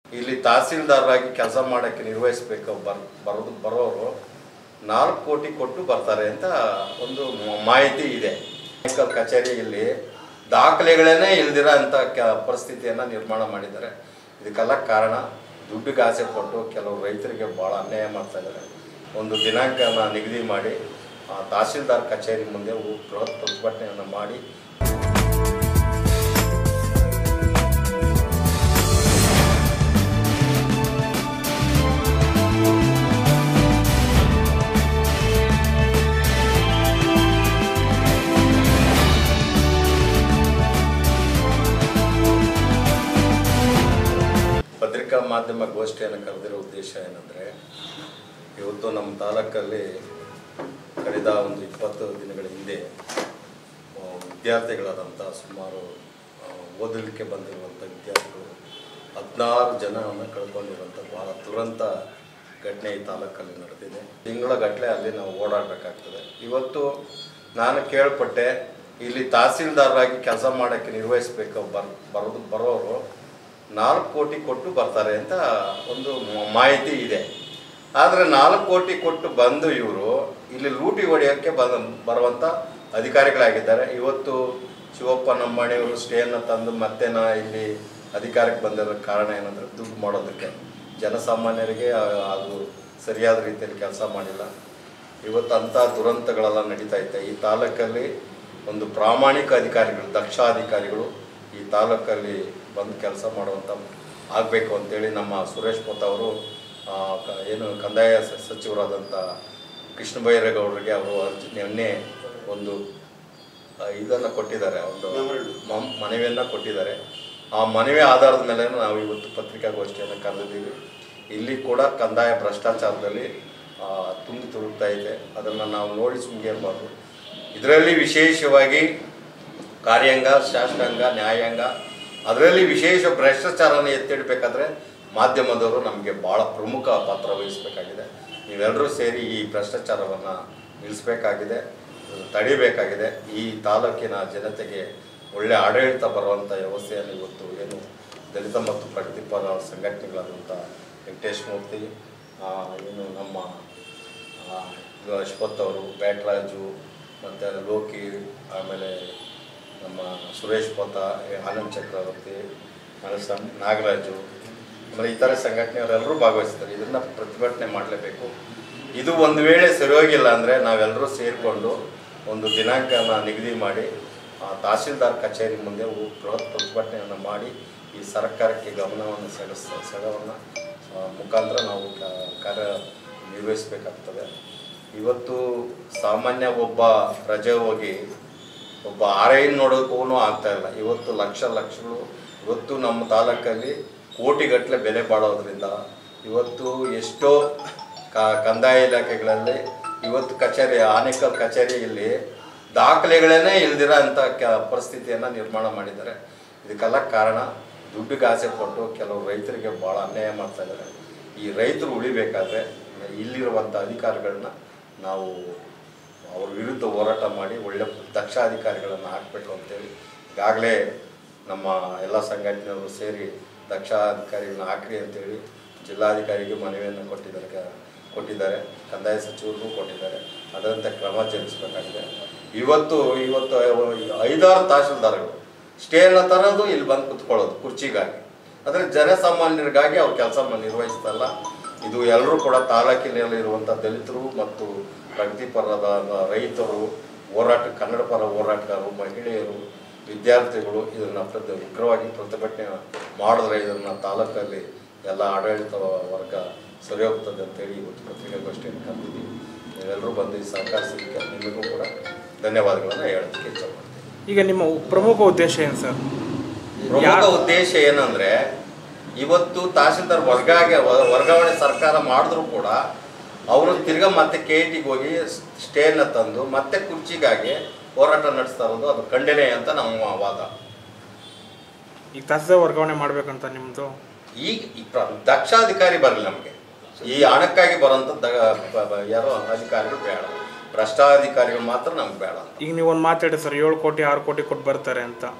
ಇಲ್ಲಿ ತಹಸೀಲ್ದಾರರಾಗಿ ಕೆಲಸ ಮಾಡೋಕ್ಕೆ ನಿರ್ವಹಿಸಬೇಕು ಬರೋರು 4 ಕೋಟಿ ಕೊಟ್ಟು ಬರ್ತಾರೆ ಅಂತ ಒಂದು ಮಾಹಿತಿ ಇದೆ. ಕಚೇರಿಯಲ್ಲಿ ದಾಖಲೆಗಳೇ ಇಲ್ದಿರೋ ಅಂಥ ಪರಿಸ್ಥಿತಿಯನ್ನು ನಿರ್ಮಾಣ ಮಾಡಿದ್ದಾರೆ. ಇದಕ್ಕೆಲ್ಲ ಕಾರಣ ದುಡ್ಡಿಗೆ ಆಸೆ ಪಟ್ಟು ಕೆಲವು ರೈತರಿಗೆ ಭಾಳ ಅನ್ಯಾಯ ಮಾಡ್ತಾ ಇದ್ದಾರೆ. ಒಂದು ದಿನಾಂಕನ ನಿಗದಿ ಮಾಡಿ ತಹಸೀಲ್ದಾರ್ ಕಚೇರಿ ಮುಂದೆ ಬೃಹತ್ ಪ್ರತಿಭಟನೆಯನ್ನು ಮಾಡಿ ಪತ್ರಿಕಾ ಮಾಧ್ಯಮ ಗೋಷ್ಠಿಯನ್ನು ಕರೆದಿರೋ ಉದ್ದೇಶ ಏನಂದರೆ, ಇವತ್ತು ನಮ್ಮ ತಾಲೂಕಲ್ಲಿ ಕಳೆದ ಒಂದು 20 ದಿನಗಳ ಹಿಂದೆ ವಿದ್ಯಾರ್ಥಿಗಳಾದಂಥ ಸುಮಾರು ಓದಲಿಕ್ಕೆ ಬಂದಿರುವಂಥ ವಿದ್ಯಾರ್ಥಿಗಳು 16 ಜನವನ್ನು ಕಳ್ಕೊಂಡಿರುವಂಥ ಭಾಳ ದುರಂತ ಘಟನೆ ಈ ತಾಲೂಕಲ್ಲಿ ನಡೆದಿದೆ. ತಿಂಗಳ ಗಟ್ಟಲೆ ಅಲ್ಲಿ ನಾವು ಓಡಾಡಬೇಕಾಗ್ತದೆ. ಇವತ್ತು ನಾನು ಕೇಳ್ಪಟ್ಟೆ, ಇಲ್ಲಿ ತಹಸೀಲ್ದಾರರಾಗಿ ಕೆಲಸ ಮಾಡೋಕ್ಕೆ ನಿರ್ವಹಿಸಬೇಕು ಬರೋರು 4 ಕೋಟಿ ಕೊಟ್ಟು ಬರ್ತಾರೆ ಅಂತ ಒಂದು ಮಾಹಿತಿ ಇದೆ. ಆದರೆ 4 ಕೋಟಿ ಕೊಟ್ಟು ಬಂದು ಇವರು ಇಲ್ಲಿ ಲೂಟಿ ಹೊಡೆಯೋಕ್ಕೆ ಬರುವಂಥ ಅಧಿಕಾರಿಗಳಾಗಿದ್ದಾರೆ. ಇವತ್ತು ಶಿವಪ್ಪ ನಮ್ಮಣಿಯವರು ಸ್ಟೇಯನ್ನು ತಂದು ಮತ್ತೆ ಇಲ್ಲಿ ಅಧಿಕಾರಕ್ಕೆ ಬಂದಿರೋ ಕಾರಣ ಏನಂದರೆ ದುಡ್ಡು ಮಾಡೋದಕ್ಕೆ. ಜನಸಾಮಾನ್ಯರಿಗೆ ಅದು ಸರಿಯಾದ ರೀತಿಯಲ್ಲಿ ಕೆಲಸ ಮಾಡಿಲ್ಲ. ಇವತ್ತು ಅಂಥ ದುರಂತಗಳೆಲ್ಲ ನಡೀತಾ ಇದೆ. ಈ ತಾಲೂಕಲ್ಲಿ ಒಂದು ಪ್ರಾಮಾಣಿಕ ಅಧಿಕಾರಿಗಳು, ದಕ್ಷ ಅಧಿಕಾರಿಗಳು ಈ ತಾಲೂಕಲ್ಲಿ ಬಂದು ಕೆಲಸ ಮಾಡುವಂಥ ಆಗಬೇಕು ಅಂತೇಳಿ ನಮ್ಮ ಸುರೇಶ್ ಪೊತ್ತ ಅವರು ಏನು ಕಂದಾಯ ಸಚಿವರಾದಂಥ ಕೃಷ್ಣ ಬೈರೇಗೌಡರಿಗೆ ಅವರು ನಿನ್ನೆ ಒಂದು ಇದನ್ನು ಕೊಟ್ಟಿದ್ದಾರೆ, ಒಂದು ಮನವಿಯನ್ನು ಕೊಟ್ಟಿದ್ದಾರೆ. ಆ ಮನವಿ ಆಧಾರದ ಮೇಲೆ ನಾವು ಇವತ್ತು ಪತ್ರಿಕಾಗೋಷ್ಠಿಯನ್ನು ಕರೆದಿದ್ದೀವಿ. ಇಲ್ಲಿ ಕೂಡ ಕಂದಾಯ ಭ್ರಷ್ಟಾಚಾರದಲ್ಲಿ ತುಂಬಿ ತುಳುಕ್ತಾ ಇದೆ. ಅದನ್ನು ನಾವು ನೋಡಿ ಸುಮ್ಮನಿರಬಾರ್ದು. ಇದರಲ್ಲಿ ವಿಶೇಷವಾಗಿ ಕಾರ್ಯಾಂಗ, ಶಾಸಕಾಂಗ, ನ್ಯಾಯಾಂಗ, ಅದರಲ್ಲಿ ವಿಶೇಷ ಭ್ರಷ್ಟಾಚಾರನ ಎತ್ತಿಡಬೇಕಾದ್ರೆ ಮಾಧ್ಯಮದವರು ನಮಗೆ ಭಾಳ ಪ್ರಮುಖ ಪಾತ್ರ ವಹಿಸಬೇಕಾಗಿದೆ. ನೀವೆಲ್ಲರೂ ಸೇರಿ ಈ ಭ್ರಷ್ಟಾಚಾರವನ್ನು ನಿಲ್ಲಿಸಬೇಕಾಗಿದೆ, ತಡಿಬೇಕಾಗಿದೆ. ಈ ತಾಲೂಕಿನ ಜನತೆಗೆ ಒಳ್ಳೆಯ ಆಡಳಿತ ಬರುವಂಥ ವ್ಯವಸ್ಥೆಯನ್ನು ಇವತ್ತು ಏನು ದಲಿತ ಮತ್ತು ಪ್ರಗತಿಪರ ಸಂಘಟನೆಗಳಾದಂಥ ವೆಂಕಟೇಶ್ ಮೂರ್ತಿ, ಏನು ನಮ್ಮ ಅಶ್ವಥ್ ಅವರು, ಬ್ಯಾಟ್ರಾಜು, ಮತ್ತು ಲೋಕಿ, ಆಮೇಲೆ ನಮ್ಮ ಸುರೇಶ್ ಪೊತ್ತ, ಆನಂದ್ ಚಕ್ರವರ್ತಿ, ನಾಗರಾಜು, ಆಮೇಲೆ ಇತರೆ ಸಂಘಟನೆಯವರೆಲ್ಲರೂ ಭಾಗವಹಿಸ್ತಾರೆ. ಇದನ್ನು ಪ್ರತಿಭಟನೆ ಮಾಡಲೇಬೇಕು. ಇದು ಒಂದು ವೇಳೆ ಸರಿ ಹೋಗಿಲ್ಲ ಅಂದರೆ ನಾವೆಲ್ಲರೂ ಸೇರಿಕೊಂಡು ಒಂದು ದಿನಾಂಕನ ನಿಗದಿ ಮಾಡಿ ತಹಸೀಲ್ದಾರ್ ಕಚೇರಿ ಮುಂದೆ ಬೃಹತ್ ಪ್ರತಿಭಟನೆಯನ್ನು ಮಾಡಿ ಈ ಸರ್ಕಾರಕ್ಕೆ ಗಮನವನ್ನು ಸೆಳೆವನ್ನು ಮುಖಾಂತರ ನಾವು ಕಾರ್ಯ ನಿರ್ವಹಿಸಬೇಕಾಗ್ತದೆ. ಇವತ್ತು ಸಾಮಾನ್ಯ ಒಬ್ಬ ರಜೆ ಹೋಗಿ ಒಬ್ಬ ಆರೈನ್ ನೋಡೋಕ್ಕೂ ಆಗ್ತಾಯಿಲ್ಲ. ಇವತ್ತು ಲಕ್ಷಗಳು ಇವತ್ತು ನಮ್ಮ ತಾಲೂಕಲ್ಲಿ ಕೋಟಿಗಟ್ಟಲೆ ಬೆಲೆ ಬಾಳೋದ್ರಿಂದ ಇವತ್ತು ಎಷ್ಟೋ ಕಂದಾಯ ಇಲಾಖೆಗಳಲ್ಲಿ ಇವತ್ತು ಆನೇಕಲ್ ಕಚೇರಿಯಲ್ಲಿ ದಾಖಲೆಗಳೇ ಇಲ್ದಿರೋ ಅಂಥ ಪರಿಸ್ಥಿತಿಯನ್ನು ನಿರ್ಮಾಣ ಮಾಡಿದ್ದಾರೆ. ಇದಕ್ಕೆಲ್ಲ ಕಾರಣ ದುಡ್ಡಿಗೆ ಆಸೆ ಪಟ್ಟು ಕೆಲವು ರೈತರಿಗೆ ಭಾಳ ಅನ್ಯಾಯ ಮಾಡ್ತಾ ಇದ್ದಾರೆ. ಈ ರೈತರು ಉಳಿಬೇಕಾದ್ರೆ ಇಲ್ಲಿರುವಂಥ ಅಧಿಕಾರಿಗಳನ್ನ ನಾವು ಅವ್ರ ವಿರುದ್ಧ ಹೋರಾಟ ಮಾಡಿ ಒಳ್ಳೆ ದಕ್ಷ ಅಧಿಕಾರಿಗಳನ್ನು ಹಾಕಬೇಕು ಅಂತೇಳಿ ಈಗಾಗಲೇ ನಮ್ಮ ಎಲ್ಲ ಸಂಘಟನೆಯವರು ಸೇರಿ ದಕ್ಷ ಅಧಿಕಾರಿಗಳನ್ನ ಹಾಕ್ರಿ ಅಂತೇಳಿ ಜಿಲ್ಲಾಧಿಕಾರಿಗೆ ಮನವಿಯನ್ನು ಕೊಟ್ಟಿದ್ದಾರೆ, ಕಂದಾಯ ಸಚಿವರಿಗೂ ಕೊಟ್ಟಿದ್ದಾರೆ. ಅದರಂತೆ ಕ್ರಮ ಜರುಗಿಸಬೇಕಾಗಿದೆ. ಇವತ್ತು 5-6 ತಹಸೀಲ್ದಾರ್ಗಳು ಸ್ಟೇಯನ್ನು ತರೋದು, ಇಲ್ಲಿ ಬಂದು ಕುತ್ಕೊಳ್ಳೋದು ಕುರ್ಚಿಗಾಗಿ. ಆದರೆ ಜನಸಾಮಾನ್ಯರಿಗಾಗಿ ಅವ್ರು ಕೆಲಸ ನಿರ್ವಹಿಸ್ತಲ್ಲ. ಇದು ಎಲ್ಲರೂ ಕೂಡ ತಾಲೂಕಿನಲ್ಲಿರುವಂಥ ದಲಿತರು ಮತ್ತು ಪ್ರಗತಿಪರದ ರೈತರು, ಕನ್ನಡ ಪರ ಹೋರಾಟಗಾರರು, ಮಹಿಳೆಯರು, ವಿದ್ಯಾರ್ಥಿಗಳು ಇದನ್ನು ಉಗ್ರವಾಗಿ ಪ್ರತಿಭಟನೆ ಮಾಡಿದ್ರೆ ಇದನ್ನು ತಾಲೂಕಲ್ಲಿ ಎಲ್ಲ ಆಡಳಿತ ವರ್ಗ ಸರಿ ಹೋಗ್ತದೆ ಅಂತೇಳಿ ಇವತ್ತು ಪತ್ರಿಕಾಗೋಷ್ಠಿಯನ್ನು ಕರೆದಿದ್ದೀವಿ. ನೀವೆಲ್ಲರೂ ಬಂದು ಈ ಸಹಕರಿಸಲಿಕ್ಕೆ ನಿಮಗೂ ಕೂಡ ಧನ್ಯವಾದಗಳನ್ನು ಹೇಳೋದಕ್ಕೆ ಇಚ್ಛಪಡ್ತೀನಿ. ಈಗ ನಿಮ್ಮ ಪ್ರಮುಖ ಉದ್ದೇಶ ಏನು ಸರ್? ಪ್ರಮುಖ ಉದ್ದೇಶ ಏನಂದರೆ, ಇವತ್ತು ತಹಸೀಲ್ದಾರ್ ವರ್ಗಾವಣೆ ಸರ್ಕಾರ ಮಾಡಿದ್ರು ಕೂಡ ಅವರು ತಿರ್ಗಾ ಮತ್ತೆ KITಗೆ ಹೋಗಿ ಸ್ಟೇನ ತಂದು ಮತ್ತೆ ಕುರ್ಚಿಗಾಗಿ ಹೋರಾಟ ನಡೆಸ್ತಾ ಇರೋದು ಅದು ಖಂಡನೆ ಅಂತ ನಮ್ಮ ವಾದ. ಈಗ ತಹಸೀಲ್ದಾರ್ ವರ್ಗಾವಣೆ ಮಾಡಬೇಕಂತ ನಿಮ್ಮದು? ಈಗ ದಕ್ಷಾಧಿಕಾರಿ ಬರಲಿ ನಮಗೆ. ಈ ಹಣಕ್ಕಾಗಿ ಬರೋಂಥ ಯಾರೋ ಅಧಿಕಾರಿಗಳು ಬೇಡ, ಭ್ರಷ್ಟಾಧಿಕಾರಿಗಳು ಮಾತ್ರ ನಮ್ಗೆ ಬೇಡ. ಈಗ ನೀವು ಒಂದು ಮಾತಾಡಿ ಸರ್, 7 ಕೋಟಿ 6 ಕೋಟಿ ಕೊಟ್ಟು ಬರ್ತಾರೆ ಅಂತ.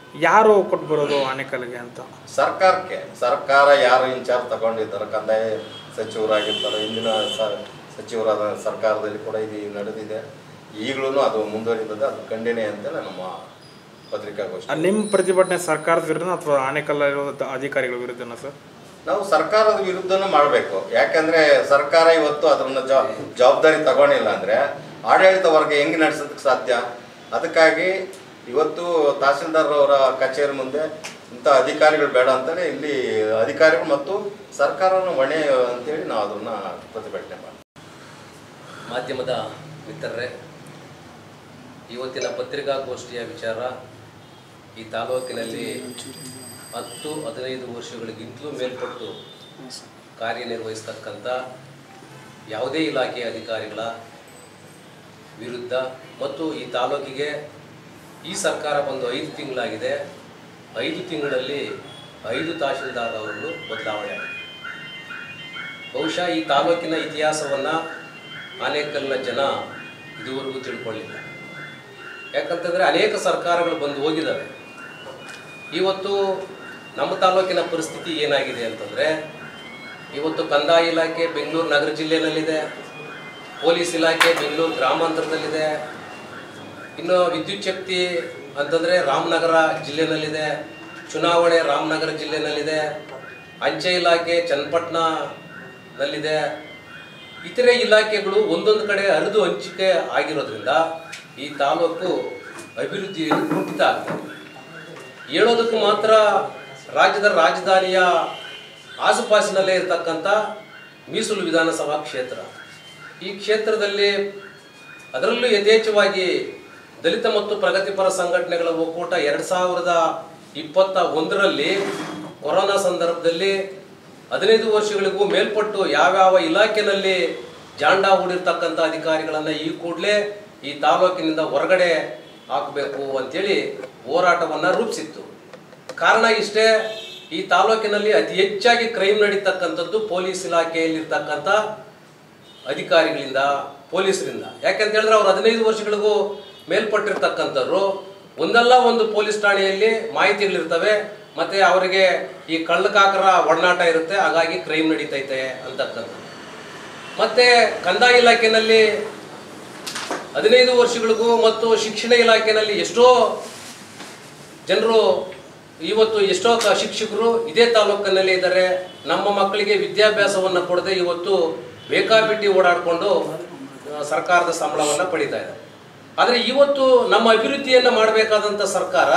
ಯಾರು ಕೊಟ್ಟು ಬರೋದು ಆನೇಕಲ್ಗೆ ಅಂತ? ಸರ್ಕಾರಕ್ಕೆ. ಸರ್ಕಾರ ಯಾರು ಇನ್ಚಾರ್ಜ್ ತಗೊಂಡಿದ್ದಾರೆ, ಕಂದಾಯ ಸಚಿವರಾಗಿರ್ತಾರೆ, ಹಿಂದಿನ ಸಚಿವರಾದ ಸರ್ಕಾರದಲ್ಲಿ ಕೂಡ ಇದು ನಡೆದಿದೆ. ಈಗಲೂ ಅದು ಮುಂದುವರಿತದೆ, ಅದು ಖಂಡನೆ ಅಂತ ನಮ್ಮ ಪತ್ರಿಕಾಗೋಷ್ಠಿ. ನಿಮ್ಮ ಪ್ರತಿಭಟನೆ ಸರ್ಕಾರದ ವಿರುದ್ಧ ಅಥವಾ ಆನೇಕಲ್ಲಿರೋ ಅಧಿಕಾರಿಗಳ ವಿರುದ್ಧನ ಸರ್? ನಾವು ಸರ್ಕಾರದ ವಿರುದ್ಧನೂ ಮಾಡಬೇಕು. ಯಾಕಂದರೆ ಸರ್ಕಾರ ಇವತ್ತು ಅದನ್ನು ಜವಾಬ್ದಾರಿ ತಗೊಂಡಿಲ್ಲ ಅಂದರೆ ಆಡಳಿತ ವರ್ಗ ಹೆಂಗೆ ನಡೆಸೋದಕ್ಕೆ ಸಾಧ್ಯ? ಅದಕ್ಕಾಗಿ ಇವತ್ತು ತಹಸೀಲ್ದಾರ್ ಅವರ ಕಚೇರಿ ಮುಂದೆ ಇಂಥ ಅಧಿಕಾರಿಗಳು ಬೇಡ ಅಂತೇಳಿ ಇಲ್ಲಿ ಅಧಿಕಾರಿಗಳು ಮತ್ತು ಸರ್ಕಾರನ ಹೊಣೆ ಅಂತೇಳಿ ನಾವು ಅದನ್ನು ಪ್ರತಿಭಟನೆ ಮಾಡ್ತೀವಿ. ಮಾಧ್ಯಮದ ಮಿತ್ರರೇ, ಇವತ್ತಿನ ಪತ್ರಿಕಾಗೋಷ್ಠಿಯ ವಿಚಾರ ಈ ತಾಲೂಕಿನಲ್ಲಿ 10-15 ವರ್ಷಗಳಿಗಿಂತಲೂ ಮೇಲ್ಪಟ್ಟು ಕಾರ್ಯನಿರ್ವಹಿಸ್ತಕ್ಕಂಥ ಯಾವುದೇ ಇಲಾಖೆಯ ಅಧಿಕಾರಿಗಳ ವಿರುದ್ಧ ಮತ್ತು ಈ ತಾಲೂಕಿಗೆ ಈ ಸರ್ಕಾರ ಬಂದು 5 ತಿಂಗಳಾಗಿದೆ. 5 ತಿಂಗಳಲ್ಲಿ 5 ತಹಶೀಲ್ದಾರ್ ಅವರನ್ನು ಬದಲಾವಣೆ ಆಗಿದೆ. ಬಹುಶಃ ಈ ತಾಲೂಕಿನ ಇತಿಹಾಸವನ್ನು ಆನೇಕಲ್ನ ಜನ ಇದುವರೆಗೂ ತಿಳ್ಕೊಳ್ಳಿಲ್ಲ. ಯಾಕಂತಂದರೆ ಅನೇಕ ಸರ್ಕಾರಗಳು ಬಂದು ಹೋಗಿದ್ದಾವೆ. ಇವತ್ತು ನಮ್ಮ ತಾಲೂಕಿನ ಪರಿಸ್ಥಿತಿ ಏನಾಗಿದೆ ಅಂತಂದರೆ, ಇವತ್ತು ಕಂದಾಯ ಇಲಾಖೆ ಬೆಂಗಳೂರು ನಗರ ಜಿಲ್ಲೆಯಲ್ಲಿದೆ, ಪೊಲೀಸ್ ಇಲಾಖೆ ಬೆಂಗಳೂರು ಗ್ರಾಮಾಂತರದಲ್ಲಿದೆ, ಇನ್ನು ವಿದ್ಯುತ್ ಶಕ್ತಿ ಅಂತಂದರೆ ರಾಮನಗರ ಜಿಲ್ಲೆಯಲ್ಲಿದೆ, ಚುನಾವಣೆ ರಾಮನಗರ ಜಿಲ್ಲೆಯಲ್ಲಿದೆ, ಅಂಚೆ ಇಲಾಖೆ ಚನ್ನಪಟ್ಟಣದಲ್ಲಿದೆ. ಇತರೆ ಇಲಾಖೆಗಳು ಒಂದೊಂದು ಕಡೆ ಹರಿದು ಹಂಚಿಕೆ ಆಗಿರೋದ್ರಿಂದ ಈ ತಾಲೂಕು ಅಭಿವೃದ್ಧಿ ಕುಂಠಿತ ಆಗ್ತದೆ. ಹೇಳೋದಕ್ಕೂ ಮಾತ್ರ ರಾಜ್ಯದ ರಾಜಧಾನಿಯ ಆಸುಪಾಸಿನಲ್ಲೇ ಇರತಕ್ಕಂಥ ಮೀಸಲು ವಿಧಾನಸಭಾ ಕ್ಷೇತ್ರ. ಈ ಕ್ಷೇತ್ರದಲ್ಲಿ ಅದರಲ್ಲೂ ಯಥೇಚ್ಛವಾಗಿ ದಲಿತ ಮತ್ತು ಪ್ರಗತಿಪರ ಸಂಘಟನೆಗಳ ಒಕ್ಕೂಟ 2021ರಲ್ಲಿ ಕೊರೋನಾ ಸಂದರ್ಭದಲ್ಲಿ 15 ವರ್ಷಗಳಿಗೂ ಮೇಲ್ಪಟ್ಟು ಯಾವ್ಯಾವ ಇಲಾಖೆಯಲ್ಲಿ ಜಾಂಡ ಹೂಡಿರ್ತಕ್ಕಂಥ ಅಧಿಕಾರಿಗಳನ್ನು ಈ ಕೂಡಲೇ ಈ ತಾಲೂಕಿನಿಂದ ಹೊರಗಡೆ ಹಾಕಬೇಕು ಅಂತೇಳಿ ಹೋರಾಟವನ್ನು ರೂಪಿಸಿತ್ತು. ಕಾರಣ ಇಷ್ಟೇ, ಈ ತಾಲೂಕಿನಲ್ಲಿ ಅತಿ ಹೆಚ್ಚಾಗಿ ಕ್ರೈಮ್ ನಡೀತಕ್ಕಂಥದ್ದು ಪೊಲೀಸ್ ಇಲಾಖೆಯಲ್ಲಿರ್ತಕ್ಕಂಥ ಅಧಿಕಾರಿಗಳಿಂದ, ಪೊಲೀಸರಿಂದ. ಯಾಕೆಂತ ಹೇಳಿದ್ರೆ ಅವ್ರು 15 ವರ್ಷಗಳಿಗೂ ಮೇಲ್ಪಟ್ಟಿರ್ತಕ್ಕಂಥವ್ರು ಒಂದಲ್ಲ ಒಂದು ಪೊಲೀಸ್ ಠಾಣೆಯಲ್ಲಿ ಮಾಹಿತಿಗಳಿರ್ತವೆ, ಮತ್ತು ಅವರಿಗೆ ಈ ಕಳ್ಳಕಾಕರ ಒಡನಾಟ ಇರುತ್ತೆ, ಹಾಗಾಗಿ ಕ್ರೈಮ್ ನಡೀತೈತೆ ಅಂತಕ್ಕಂಥದ್ದು. ಮತ್ತು ಕಂದಾಯ ಇಲಾಖೆಯಲ್ಲಿ 15 ವರ್ಷಗಳಿಗೂ ಮತ್ತು ಶಿಕ್ಷಣ ಇಲಾಖೆಯಲ್ಲಿ ಎಷ್ಟೋ ಜನರು ಇವತ್ತು ಎಷ್ಟೋ ಶಿಕ್ಷಕರು ಇದೇ ತಾಲೂಕಿನಲ್ಲಿ ಇದ್ದಾರೆ. ನಮ್ಮ ಮಕ್ಕಳಿಗೆ ವಿದ್ಯಾಭ್ಯಾಸವನ್ನು ಕೊಡದೆ ಇವತ್ತು ಬೇಕಾಬಿಟ್ಟಿ ಓಡಾಡಿಕೊಂಡು ಸರ್ಕಾರದ ಸಂಬಳವನ್ನು ಪಡಿತಾ ಇದ್ದಾರೆ. ಆದರೆ ಇವತ್ತು ನಮ್ಮ ಅಭಿವೃದ್ಧಿಯನ್ನು ಮಾಡಬೇಕಾದಂಥ ಸರ್ಕಾರ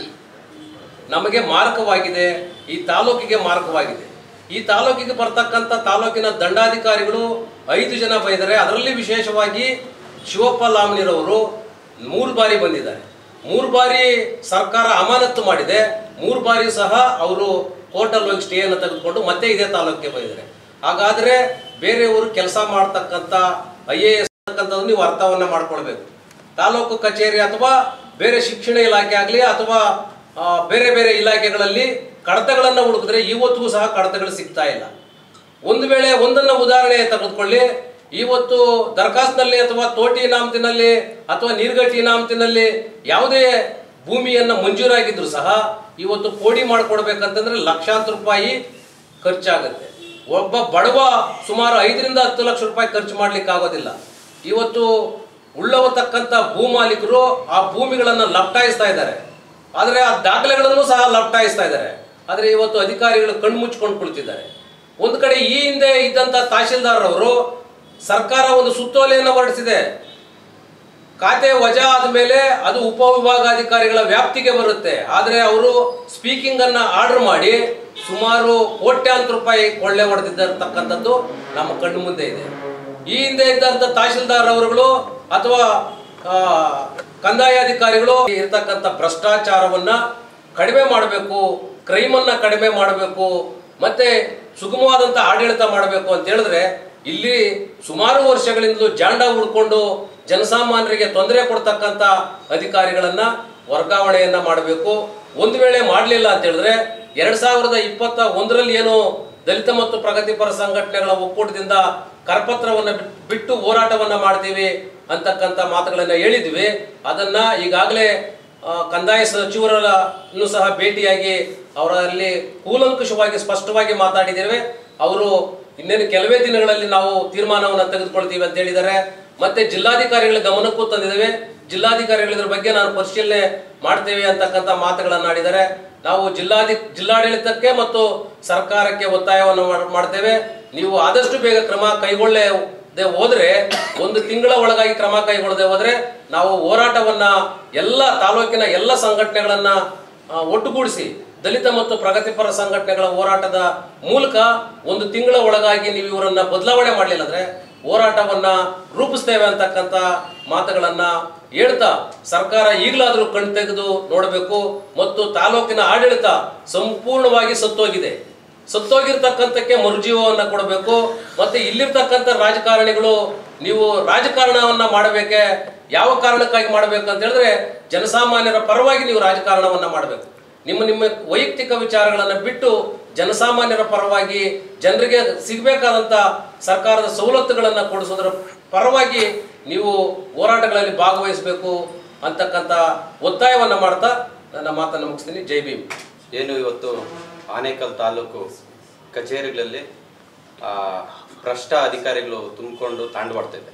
ನಮಗೆ ಮಾರಕವಾಗಿದೆ, ಈ ತಾಲೂಕಿಗೆ ಮಾರಕವಾಗಿದೆ. ಈ ತಾಲೂಕಿಗೆ ಬರ್ತಕ್ಕಂಥ ತಾಲೂಕಿನ ದಂಡಾಧಿಕಾರಿಗಳು 5 ಜನ ಬೈದರೆ, ಅದರಲ್ಲಿ ವಿಶೇಷವಾಗಿ ಶಿವಪ್ಪ ಲಾಮನಿರವರು 3 ಬಾರಿ ಬಂದಿದ್ದಾರೆ. 3 ಬಾರಿ ಸರ್ಕಾರ ಅಮಾನತ್ತು ಮಾಡಿದೆ, 3 ಬಾರಿ ಸಹ ಅವರು ಕೋರ್ಟಲ್ಲಿ ಹೋಗಿ ಸ್ಟೇಯನ್ನು ತೆಗೆದುಕೊಂಡು ಮತ್ತೆ ಇದೇ ತಾಲೂಕಿಗೆ ಬಂದಿದ್ದಾರೆ. ಹಾಗಾದರೆ ಬೇರೆಯವರು ಕೆಲಸ ಮಾಡ್ತಕ್ಕಂಥ IAS ಅಂತಕ್ಕಂಥದ್ದು ನೀವು ಅರ್ಥವನ್ನು ಮಾಡ್ಕೊಳ್ಬೇಕು. ತಾಲೂಕು ಕಚೇರಿ ಅಥವಾ ಬೇರೆ ಶಿಕ್ಷಣ ಇಲಾಖೆ ಆಗಲಿ ಅಥವಾ ಬೇರೆ ಬೇರೆ ಇಲಾಖೆಗಳಲ್ಲಿ ಕಡತಗಳನ್ನು ಹುಡುಕಿದ್ರೆ ಇವತ್ತಿಗೂ ಸಹ ಕಡತಗಳು ಸಿಗ್ತಾ ಇಲ್ಲ. ಒಂದು ವೇಳೆ ಒಂದನ್ನು ಉದಾಹರಣೆ ತೆಗೆದುಕೊಳ್ಳಿ, ಇವತ್ತು ದರ್ಖಾಸ್ತಿನಲ್ಲಿ ಅಥವಾ ತೋಟಿ ಇನಾಮತಿನಲ್ಲಿ ಅಥವಾ ನೀರ್ಗಟ್ಟಿ ಇನಾಮತಿನಲ್ಲಿ ಯಾವುದೇ ಭೂಮಿಯನ್ನು ಮಂಜೂರಾಗಿದ್ರು ಸಹ ಇವತ್ತು ಪೋಡಿ ಮಾಡಿಕೊಡ್ಬೇಕಂತಂದ್ರೆ ಲಕ್ಷಾಂತರ ರೂಪಾಯಿ ಖರ್ಚಾಗುತ್ತೆ. ಒಬ್ಬ ಬಡವ ಸುಮಾರು 5ರಿಂದ 10 ಲಕ್ಷ ರೂಪಾಯಿ ಖರ್ಚು ಮಾಡ್ಲಿಕ್ಕೆ ಆಗೋದಿಲ್ಲ. ಇವತ್ತು ಉಳ್ಳವತಕ್ಕಂಥ ಭೂ ಮಾಲೀಕರು ಆ ಭೂಮಿಗಳನ್ನು ಲಪ್ಟಾಯಿಸ್ತಾ ಇದ್ದಾರೆ, ಆದರೆ ಆ ದಾಖಲೆಗಳನ್ನು ಸಹ ಲಪ್ಟಾಯಿಸ್ತಾ ಇದ್ದಾರೆ. ಆದರೆ ಇವತ್ತು ಅಧಿಕಾರಿಗಳು ಕಣ್ಣು ಮುಚ್ಕೊಂಡು ಕುಳಿತಿದ್ದಾರೆ. ಒಂದು ಕಡೆ ಈ ಹಿಂದೆ ಇದ್ದಂಥ ತಹಶೀಲ್ದಾರ್ ಅವರು ಸರ್ಕಾರ ಒಂದು ಸುತ್ತೋಲೆಯನ್ನು ಹೊರಡಿಸಿದೆ, ಖಾತೆ ವಜಾ ಆದಮೇಲೆ ಅದು ಉಪವಿಭಾಗಾಧಿಕಾರಿಗಳ ವ್ಯಾಪ್ತಿಗೆ ಬರುತ್ತೆ. ಆದರೆ ಅವರು ಸ್ಪೀಕಿಂಗ್ ಅನ್ನ ಆರ್ಡರ್ ಮಾಡಿ ಸುಮಾರು ಕೋಟ್ಯಾಂತರ ರೂಪಾಯಿ ಕೊಳ್ಳೆ ಹೊಡೆದಿದ್ದರ್ತಕ್ಕಂಥದ್ದು ನಮ್ಮ ಕಣ್ಣು ಮುಂದೆ ಇದೆ. ಈ ಹಿಂದೆ ಇದ್ದಂಥ ತಹಶೀಲ್ದಾರ್ ಅವರುಗಳು ಅಥವಾ ಕಂದಾಯಾಧಿಕಾರಿಗಳು ಇರತಕ್ಕಂಥ ಭ್ರಷ್ಟಾಚಾರವನ್ನ ಕಡಿಮೆ ಮಾಡಬೇಕು, ಕ್ರೈಮನ್ನ ಕಡಿಮೆ ಮಾಡಬೇಕು, ಮತ್ತೆ ಸುಗಮವಾದಂಥ ಆಡಳಿತ ಮಾಡಬೇಕು ಅಂತ ಹೇಳಿದ್ರೆ ಇಲ್ಲಿ ಸುಮಾರು ವರ್ಷಗಳಿಂದಲೂ ಜಾಂಡ ಹುಡ್ಕೊಂಡು ಜನಸಾಮಾನ್ಯರಿಗೆ ತೊಂದರೆ ಕೊಡ್ತಕ್ಕಂಥ ಅಧಿಕಾರಿಗಳನ್ನ ವರ್ಗಾವಣೆಯನ್ನ ಮಾಡಬೇಕು. ಒಂದು ವೇಳೆ ಮಾಡಲಿಲ್ಲ ಅಂತ ಹೇಳಿದ್ರೆ 2021ರಲ್ಲಿ ಏನು ದಲಿತ ಮತ್ತು ಪ್ರಗತಿಪರ ಸಂಘಟನೆಗಳ ಒಕ್ಕೂಟದಿಂದ ಕರಪತ್ರವನ್ನು ಬಿಟ್ಟು ಹೋರಾಟವನ್ನ ಮಾಡ್ತೀವಿ ಅಂತಕ್ಕಂಥ ಮಾತುಗಳನ್ನ ಹೇಳಿದ್ವಿ. ಅದನ್ನ ಈಗಾಗಲೇ ಕಂದಾಯ ಸಚಿವರನ್ನು ಸಹ ಭೇಟಿಯಾಗಿ ಅವರಲ್ಲಿ ಕೂಲಂಕುಷವಾಗಿ ಸ್ಪಷ್ಟವಾಗಿ ಮಾತಾಡಿದ್ದೇವೆ. ಅವರು ಇನ್ನೇನು ಕೆಲವೇ ದಿನಗಳಲ್ಲಿ ನಾವು ತೀರ್ಮಾನವನ್ನು ತೆಗೆದುಕೊಳ್ತೀವಿ ಅಂತ ಹೇಳಿದ್ದಾರೆ. ಮತ್ತೆ ಜಿಲ್ಲಾಧಿಕಾರಿಗಳ ಗಮನಕ್ಕೂ ತಂದಿದ್ದೇವೆ. ಜಿಲ್ಲಾಧಿಕಾರಿಗಳ ಇದ್ರ ಬಗ್ಗೆ ನಾನು ಪರಿಶೀಲನೆ ಮಾಡ್ತೇವೆ ಅಂತಕ್ಕಂಥ ಮಾತುಗಳನ್ನು ಆಡಿದ್ದಾರೆ. ನಾವು ಜಿಲ್ಲಾಡಳಿತಕ್ಕೆ ಮತ್ತು ಸರ್ಕಾರಕ್ಕೆ ಒತ್ತಾಯವನ್ನು ಮಾಡ್ತೇವೆ. ನೀವು ಆದಷ್ಟು ಬೇಗ ಕ್ರಮ ಕೈಗೊಳ್ಳದೆ ಹೋದ್ರೆ, ಒಂದು ತಿಂಗಳ ಒಳಗಾಗಿ ಕ್ರಮ ಕೈಗೊಳ್ಳದೆ ಹೋದ್ರೆ ನಾವು ಹೋರಾಟವನ್ನ ಎಲ್ಲ ತಾಲೂಕಿನ ಎಲ್ಲ ಸಂಘಟನೆಗಳನ್ನ ಒಟ್ಟುಗೂಡಿಸಿ ದಲಿತ ಮತ್ತು ಪ್ರಗತಿಪರ ಸಂಘಟನೆಗಳ ಹೋರಾಟದ ಮೂಲಕ ಒಂದು ತಿಂಗಳ ಒಳಗಾಗಿ ನೀವು ಇವರನ್ನ ಬದಲಾವಣೆ ಮಾಡಲಿಲ್ಲ ಅಂದ್ರೆ ಹೋರಾಟವನ್ನ ರೂಪಿಸ್ತೇವೆ ಅಂತಕ್ಕಂಥ ಮಾತುಗಳನ್ನ ಹೇಳ್ತಾ, ಸರ್ಕಾರ ಈಗಲಾದರೂ ಕಣ್ ತೆಗೆದು ನೋಡಬೇಕು. ಮತ್ತು ತಾಲೂಕಿನ ಆಡಳಿತ ಸಂಪೂರ್ಣವಾಗಿ ಸತ್ತೋಗಿರ್ತಕ್ಕಂಥಕ್ಕೆ ಮರುಜೀವವನ್ನ ಕೊಡಬೇಕು. ಮತ್ತೆ ಇಲ್ಲಿರ್ತಕ್ಕಂಥ ರಾಜಕಾರಣಿಗಳು ನೀವು ರಾಜಕಾರಣವನ್ನ ಮಾಡಬೇಕೆ, ಯಾವ ಕಾರಣಕ್ಕಾಗಿ ಮಾಡಬೇಕು ಅಂತ ಹೇಳಿದ್ರೆ ಜನಸಾಮಾನ್ಯರ ಪರವಾಗಿ ನೀವು ರಾಜಕಾರಣವನ್ನ ಮಾಡಬೇಕು. ನಿಮ್ಮ ವೈಯಕ್ತಿಕ ವಿಚಾರಗಳನ್ನು ಬಿಟ್ಟು ಜನಸಾಮಾನ್ಯರ ಪರವಾಗಿ ಜನರಿಗೆ ಸಿಗಬೇಕಾದಂಥ ಸರ್ಕಾರದ ಸವಲತ್ತುಗಳನ್ನು ಕೊಡಿಸೋದ್ರ ಪರವಾಗಿ ನೀವು ಹೋರಾಟಗಳಲ್ಲಿ ಭಾಗವಹಿಸಬೇಕು ಅಂತಕ್ಕಂಥ ಒತ್ತಾಯವನ್ನು ಮಾಡ್ತಾ ನನ್ನ ಮಾತನ್ನು ಮುಗಿಸ್ತೀನಿ. ಜೈ ಭೀಮ್. ಏನು ಇವತ್ತು ಆನೇಕಲ್ ತಾಲೂಕು ಕಚೇರಿಗಳಲ್ಲಿ ಭ್ರಷ್ಟ ಅಧಿಕಾರಿಗಳು ತುಂಬಿಕೊಂಡು ತಾಂಡವಾಡ್ತಿದೆ.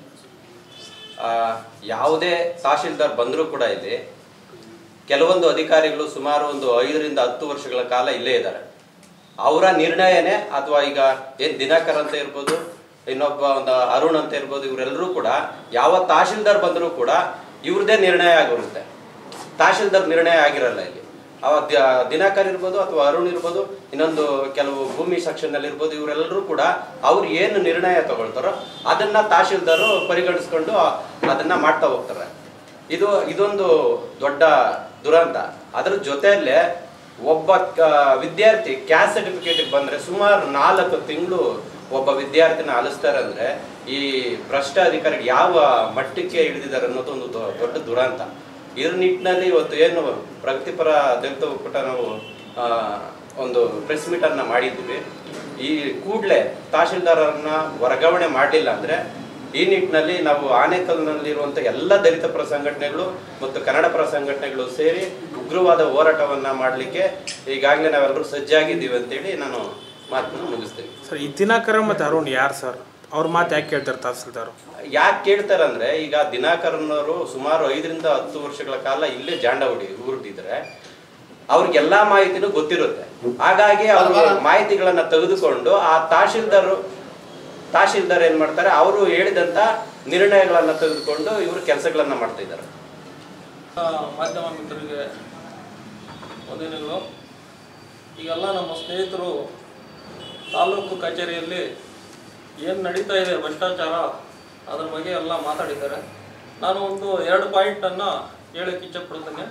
ಯಾವುದೇ ತಹಶೀಲ್ದಾರ್ ಬಂದರೂ ಕೂಡ ಇಲ್ಲಿ ಕೆಲವೊಂದು ಅಧಿಕಾರಿಗಳು ಸುಮಾರು ಒಂದು 5 ರಿಂದ 10 ವರ್ಷಗಳ ಕಾಲ ಇಲ್ಲೇ ಇದ್ದಾರೆ. ಅವರ ನಿರ್ಣಯನೇ, ಅಥವಾ ಈಗ ಏನು ದಿನಾಕರ್ ಅಂತ ಇರ್ಬೋದು, ಇನ್ನೊಬ್ಬ ಒಂದು ಅರುಣ್ ಅಂತ ಇರ್ಬೋದು, ಇವರೆಲ್ಲರೂ ಕೂಡ ಯಾವ ತಹಶೀಲ್ದಾರ್ ಬಂದರೂ ಕೂಡ ಇವ್ರದೇ ನಿರ್ಣಯ ಆಗಿರುತ್ತೆ. ತಹಶೀಲ್ದಾರ್ ನಿರ್ಣಯ ಆಗಿರಲ್ಲ ಇಲ್ಲಿ. ದಿನಾಕರ್ ಇರ್ಬೋದು ಅಥವಾ ಅರುಣ್ ಇರ್ಬೋದು, ಇನ್ನೊಂದು ಕೆಲವು ಭೂಮಿ ಸೆಕ್ಷನ್ ಇರ್ಬೋದು, ಇವರೆಲ್ಲರೂ ಕೂಡ ಅವ್ರು ಏನು ನಿರ್ಣಯ ತಗೊಳ್ತಾರೋ ಅದನ್ನ ತಹಶೀಲ್ದಾರು ಪರಿಗಣಿಸ್ಕೊಂಡು ಅದನ್ನ ಮಾಡ್ತಾ ಹೋಗ್ತಾರೆ. ಇದೊಂದು ದೊಡ್ಡ ದುರಂತ. ಅದ್ರ ಜೊತೆಯಲ್ಲೇ ಒಬ್ಬ ವಿದ್ಯಾರ್ಥಿ ಕ್ಯಾಸ್ಟ್ ಸರ್ಟಿಫಿಕೇಟ್ ಬಂದ್ರೆ ಸುಮಾರು 4 ತಿಂಗಳು ಒಬ್ಬ ವಿದ್ಯಾರ್ಥಿನ ಅಲಿಸ್ತಾರೆ ಅಂದ್ರೆ ಈ ಭ್ರಷ್ಟ ಅಧಿಕಾರಿಗೆ ಯಾವ ಮಟ್ಟಕ್ಕೆ ಇಳಿದಿದ್ದಾರೆ ಅನ್ನೋದು ಒಂದು ದೊಡ್ಡ ದುರಂತ. ಇದ್ರ ನಿಟ್ಟಿನಲ್ಲಿ ಇವತ್ತು ಏನು ಪ್ರಗತಿಪರ ದಲಿತ ಒಕ್ಕೂಟ ನಾವು ಒಂದು ಪ್ರೆಸ್ ಮೀಟ್ ಅನ್ನ ಮಾಡಿದ್ವಿ. ಈ ಕೂಡಲೇ ತಹಶೀಲ್ದಾರರನ್ನ ವರ್ಗಾವಣೆ ಮಾಡಲಿಲ್ಲ ಅಂದ್ರೆ ಈ ನಿಟ್ಟಿನಲ್ಲಿ ನಾವು ಆನೇಕಲ್ನಲ್ಲಿರುವಂಥ ಎಲ್ಲ ದಲಿತ ಪರ ಸಂಘಟನೆಗಳು ಮತ್ತು ಕನ್ನಡ ಪರ ಸಂಘಟನೆಗಳು ಸೇರಿ ಉಗ್ರವಾದ ಹೋರಾಟವನ್ನ ಮಾಡಲಿಕ್ಕೆ ಈಗಾಗಲೇ ನಾವೆಲ್ಲರೂ ಸಜ್ಜಾಗಿದ್ದೀವಿ ಅಂತೇಳಿ ನಾನು ಮಾತನ್ನು ಮುಗಿಸ್ತೀನಿ. ಸರ್, ಈ ದಿನಾಕರ್ ಮತ್ತು ಅರುಣ್ ಯಾರು ಸರ್? ಅವ್ರ ಮಾತು ಯಾಕೆ ಕೇಳ್ತಾರೆ ತಹಸೀಲ್ದಾರ್? ಯಾಕೆ ಕೇಳ್ತಾರೆ ಅಂದ್ರೆ, ಈಗ ದಿನಾಕರನ್ನವರು ಸುಮಾರು 5 ರಿಂದ 10 ವರ್ಷಗಳ ಕಾಲ ಇಲ್ಲೇ ಜಾಂಡ ಹುಟ್ಟಿದ್ರೆ ಅವ್ರಿಗೆಲ್ಲಾ ಮಾಹಿತಿನೂ ಗೊತ್ತಿರುತ್ತೆ. ಹಾಗಾಗಿ ಅವ್ರ ಮಾಹಿತಿಗಳನ್ನ ತೆಗೆದುಕೊಂಡು ಆ ತಹಶೀಲ್ದಾರ್ ಏನ್ ಮಾಡ್ತಾರೆ, ಅವರು ಹೇಳಿದಂತ ನಿರ್ಣಯಗಳನ್ನ ತೆಗೆದುಕೊಂಡು ಇವರು ಕೆಲಸಗಳನ್ನ ಮಾಡ್ತಾ ಇದ್ದಾರೆ. ಮಾಧ್ಯಮ ಮಿತ್ರರಿಗೆ ವಂದನೆಗಳು. ಈಗೆಲ್ಲ ನಮ್ಮ ಸ್ನೇಹಿತರು ತಾಲೂಕು ಕಚೇರಿಯಲ್ಲಿ ಏನು ನಡೀತಾ ಇದೆ ಭ್ರಷ್ಟಾಚಾರ ಅದ್ರ ಬಗ್ಗೆ ಎಲ್ಲ ಮಾತಾಡಿದ್ದಾರೆ. ನಾನು ಒಂದು 2 ಪಾಯಿಂಟನ್ನು ಹೇಳಕ್ಕೆ ಇಚ್ಛೆಪಡ್ತೇನೆ.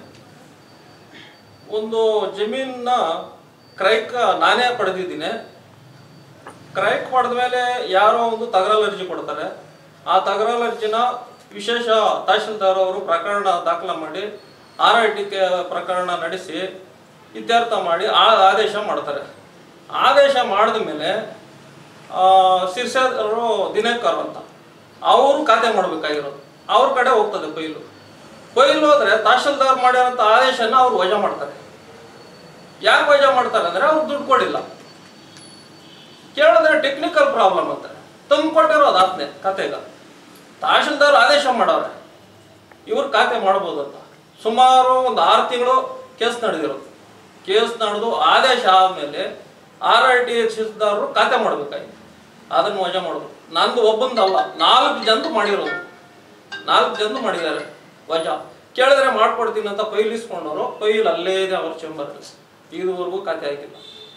ಒಂದು ಜಮೀನನ್ನ ಕ್ರಯಕ್ಕ ನಾನೇ ಪಡೆದಿದ್ದೀನಿ. ಕ್ರಯಕ್ಕೆ ಪಡೆದ ಮೇಲೆ ಯಾರೋ ಒಂದು ತಕರಾರು ಅರ್ಜಿ ಕೊಡ್ತಾರೆ. ಆ ತಕರಾರು ಅರ್ಜಿನ ವಿಶೇಷ ತಹಶೀಲ್ದಾರ್ ಅವರು ಪ್ರಕರಣ ದಾಖಲೆ ಮಾಡಿ RIT ಪ್ರಕರಣ ನಡೆಸಿ ಇತ್ಯರ್ಥ ಮಾಡಿ ಆದೇಶ ಮಾಡ್ತಾರೆ. ಆದೇಶ ಮಾಡಿದ ಮೇಲೆ ಶಿರ್ಷಾದರು ದಿನಾಕರ್ ಅಂತ ಅವರು ಖಾತೆ ಮಾಡಬೇಕಾಗಿರೋದು ಅವ್ರ ಕಡೆ ಹೋಗ್ತದೆ ಫೈಲು ಹೋದ್ರೆ ತಹಶೀಲ್ದಾರ್ ಮಾಡಿರೋಂಥ ಆದೇಶನ ಅವ್ರು ವಜಾ ಮಾಡ್ತಾರೆ. ಯಾಕೆ ವಜಾ ಮಾಡ್ತಾರೆ ಅಂದರೆ ಅವ್ರು ದುಡ್ಡು ಕೊಡಿಲ್ಲ. ಕೇಳಿದ್ರೆ ಟೆಕ್ನಿಕಲ್ ಪ್ರಾಬ್ಲಮ್ ಅಂತಾರೆ. ತಂದು ಕೊಟ್ಟಿರೋದು ಆತ್ನೆ ಖಾತೆಗ ತಹಶೀಲ್ದಾರ್ ಆದೇಶ ಮಾಡವ್ರೆ ಇವ್ರು ಖಾತೆ ಮಾಡ್ಬೋದು ಅಂತ. ಸುಮಾರು ಒಂದು 6 ತಿಂಗಳು ಕೇಸ್ ನಡೆದಿರೋದು. ಕೇಸ್ ನಡೆದು ಆದೇಶ ಆದಮೇಲೆ RIT ತಹಶೀಲ್ದಾರರು ಖಾತೆ ಮಾಡಬೇಕಾಗಿ ಅದನ್ನು ವಜಾ ಮಾಡೋದು. ನಂದು ಒಬ್ಬಂದಲ್ಲ, 4 ಜನರು ಮಾಡಿರೋದು. 4 ಜನರು ಮಾಡಿದ್ದಾರೆ ವಜಾ. ಕೇಳಿದ್ರೆ ಮಾಡ್ಕೊಡ್ತೀನಿ ಅಂತ ಫೈಲ್ ಇಸ್ಕೊಂಡವರು ಫೈಲ್ ಅಲ್ಲೇ ಇದೆ ಅವ್ರ ಚೇಂಬರ್. ಇದುವರೆಗೂ ಖಾತೆ ಆಗಿಲ್ಲ.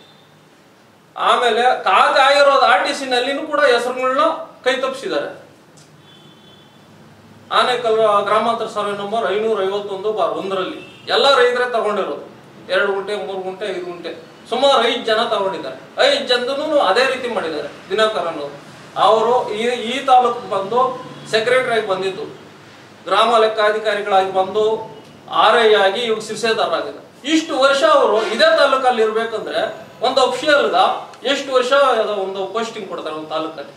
ಆಮೇಲೆ ಖಾತೆ ಆಗಿರೋದು RTC ನಲ್ಲಿನೂ ಕೂಡ ಹೆಸರುಗಳನ್ನ ಕೈ ತಪ್ಪಿಸಿದ್ದಾರೆ. ಆನೇಕಲ್ ಗ್ರಾಮಾಂತರ ಸರ್ವೆ ನಂಬರ್ 551/1 ಎಲ್ಲ ರೈತರೇ ತಗೊಂಡಿರೋದು. 2 ಗುಂಟೆ 3 ಗುಂಟೆ 5 ಗುಂಟೆ ಸುಮಾರು 5 ಜನ ತಗೊಂಡಿದ್ದಾರೆ. 5 ಜನದೂ ಅದೇ ರೀತಿ ಮಾಡಿದ್ದಾರೆ. ದಿನಾಕರ್ ಅನ್ನೋರು ಅವರು ಈ ತಾಲೂಕು ಬಂದು ಸೆಕ್ರೆಟರಿ ಆಗಿ ಬಂದಿದ್ದು, ಗ್ರಾಮ ಲೆಕ್ಕಾಧಿಕಾರಿಗಳಾಗಿ ಬಂದು RI ಆಗಿ ಇವಾಗ ಶಿರ್ಷೇದಾರರಾಗಿದ್ದಾರೆ. ಇಷ್ಟು ವರ್ಷ ಅವರು ಇದೇ ತಾಲೂಕಲ್ಲಿ ಇರ್ಬೇಕಂದ್ರೆ ಒಂದು ಅಫಿಷಿಯಲ್ಗ ಎಷ್ಟು ವರ್ಷ ಒಂದು ಪೋಸ್ಟಿಂಗ್ ಕೊಡ್ತಾರೆ ಒಂದು ತಾಲೂಕಲ್ಲಿ.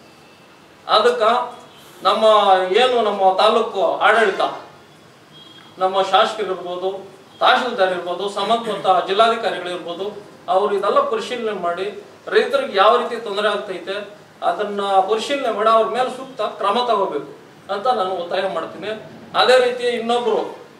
ಅದಕ್ಕೆ ನಮ್ಮ ತಾಲೂಕು ಆಡಳಿತ ನಮ್ಮ ಶಾಸಕರಿರ್ಬೋದು, ತಹಶೀಲ್ದಾರ್ ಇರ್ಬೋದು, ಸಂಬಂಧಪಟ್ಟ ಜಿಲ್ಲಾಧಿಕಾರಿಗಳಿರ್ಬೋದು, ಅವರು ಇದೆಲ್ಲ ಪರಿಶೀಲನೆ ಮಾಡಿ ರೈತರಿಗೆ ಯಾವ ರೀತಿ ತೊಂದರೆ ಆಗ್ತೈತೆ ಅದನ್ನ ಪರಿಶೀಲನೆ ಮಾಡಿ ಅವ್ರ ಮೇಲೆ ಸೂಕ್ತ ಕ್ರಮ ತಗೋಬೇಕು ಅಂತ ನಾನು ಒತ್ತಾಯ ಮಾಡ್ತೀನಿ. ಅದೇ ರೀತಿ ಇನ್ನೊಬ್ರು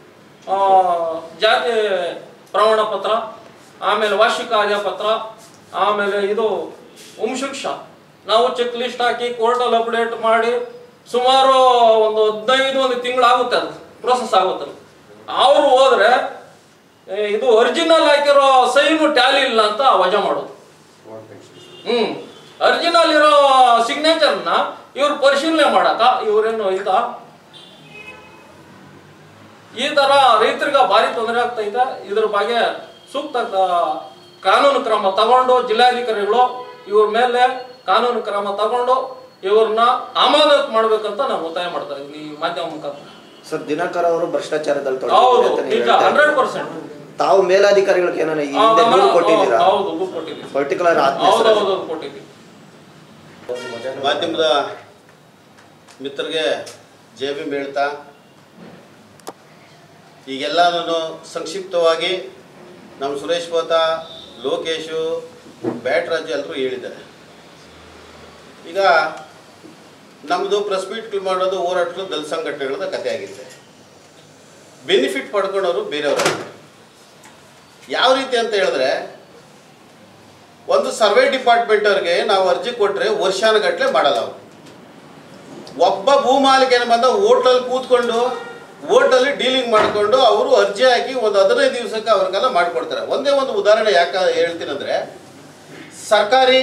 ಜಾತಿ ಪ್ರಮಾಣ ಪತ್ರ, ಆಮೇಲೆ ವಾರ್ಷಿಕ ಆದಾಯ ಪತ್ರ, ಆಮೇಲೆ ಇದು ವಂಶವೃಕ್ಷ ನಾವು ಚೆಕ್ ಲಿಸ್ಟ್ ಹಾಕಿ ಕೋರ್ಟಲ್ಲಿ ಅಪ್ಡೇಟ್ ಮಾಡಿ ಸುಮಾರು ಒಂದು 15 ತಿಂಗಳು ಆಗುತ್ತೆ, ಅದು ಪ್ರೋಸೆಸ್ ಆಗುತ್ತೆ. ಅವರು ಹೋದ್ರೆ ಇದು ಒರಿಜಿನಲ್ ಹಾಕಿರೋ ಸೈನು ಟ್ಯಾಲಿ ಇಲ್ಲ ಅಂತ ವಜಾ ಮಾಡೋದು. ಒರಿಜಿನಲ್ ಇರೋ ಸಿಗ್ನೇಚರ್ನ ಇವ್ರು ಪರಿಶೀಲನೆ ಮಾಡಕ ಇವ್ರೇನು ಈ ತರ ರೈತರಿಗೆ ಭಾರಿ ತೊಂದರೆ ಆಗ್ತೈತೆ. ಇದ್ರ ಬಗ್ಗೆ ಸೂಕ್ತ ಕಾನೂನು ಕ್ರಮ ತಗೊಂಡು ಜಿಲ್ಲಾಧಿಕಾರಿಗಳು ಇವ್ರ ಮೇಲೆ ಕಾನೂನು ಕ್ರಮ ತಗೊಂಡು ಇವ್ರನ್ನ ಅಮಾನತ್ ಮಾಡ್ಬೇಕಂತ ನಾನು ಒತ್ತಾಯ ಮಾಡ್ತಾ ಇದ್ದೀನಿ ಈ ಮಾಧ್ಯಮ ಮುಖಾಂತರ. ಸರ್, ದಿನಕರ್ ಅವರು ಭ್ರಷ್ಟಾಚಾರದಲ್ಲಿ ಹೌದು, ನಿಜ 100%. ತಾವು ಮೇಲಾಧಿಕಾರಿಗಳಿಗೆ ಏನಾರ ಕೊಟ್ಟಿದ್ದೀರಾ? ಹೌದು, ಕೊಟ್ಟಿದ್ದೀವಿ. ಪರ್ಟಿಕ್ಯುಲರ್ ಹೌದು, ಕೊಟ್ಟಿದ್ದೀವಿ. ಮಾಧ್ಯಮದ ಮಿತ್ರರಿಗೆ ಜೆ ಬಿ ಹೇಳ್ತಾ ಈಗೆಲ್ಲನೂ ಸಂಕ್ಷಿಪ್ತವಾಗಿ ನಮ್ಮ ಸುರೇಶ್ ಪೋತ, ಲೋಕೇಶು, ಬ್ಯಾಟ್ರಾಜು ಎಲ್ಲರೂ ಹೇಳಿದ್ದಾರೆ. ಈಗ ನಮ್ಮದು ಪ್ರೆಸ್ ಮೀಟ್ ಮಾಡೋದು ಹೋರಾಟಗಳು ದಲಿತ ಸಂಘಟನೆಗಳದ ಕಥೆ ಆಗಿದೆ. ಬೆನಿಫಿಟ್ ಪಡ್ಕೊಂಡವರು ಬೇರೆಯವರು. ಯಾವ ರೀತಿ ಅಂತ ಹೇಳಿದ್ರೆ, ಒಂದು ಸರ್ವೆ ಡಿಪಾರ್ಟ್ಮೆಂಟ್ ಅವ್ರಿಗೆ ನಾವು ಅರ್ಜಿ ಕೊಟ್ಟರೆ ವರ್ಷಾನುಗಟ್ಟಲೆ ಮಾಡಲ್ಲ. ಅವರು ಒಬ್ಬ ಭೂಮಾಲಿಕೆನ ಬಂದ ಹೋಟ್ಲಲ್ಲಿ ಕೂತ್ಕೊಂಡು ಹೋಟೆಲ್ ಡೀಲಿಂಗ್ ಮಾಡಿಕೊಂಡು ಅವರು ಅರ್ಜಿ ಹಾಕಿ ಒಂದು 15 ದಿವಸಕ್ಕೆ ಅವ್ರಿಗೆಲ್ಲ ಮಾಡಿಕೊಡ್ತಾರೆ. ಒಂದೇ ಒಂದು ಉದಾಹರಣೆ ಯಾಕೆ ಹೇಳ್ತೀನಂದರೆ, ಸರ್ಕಾರಿ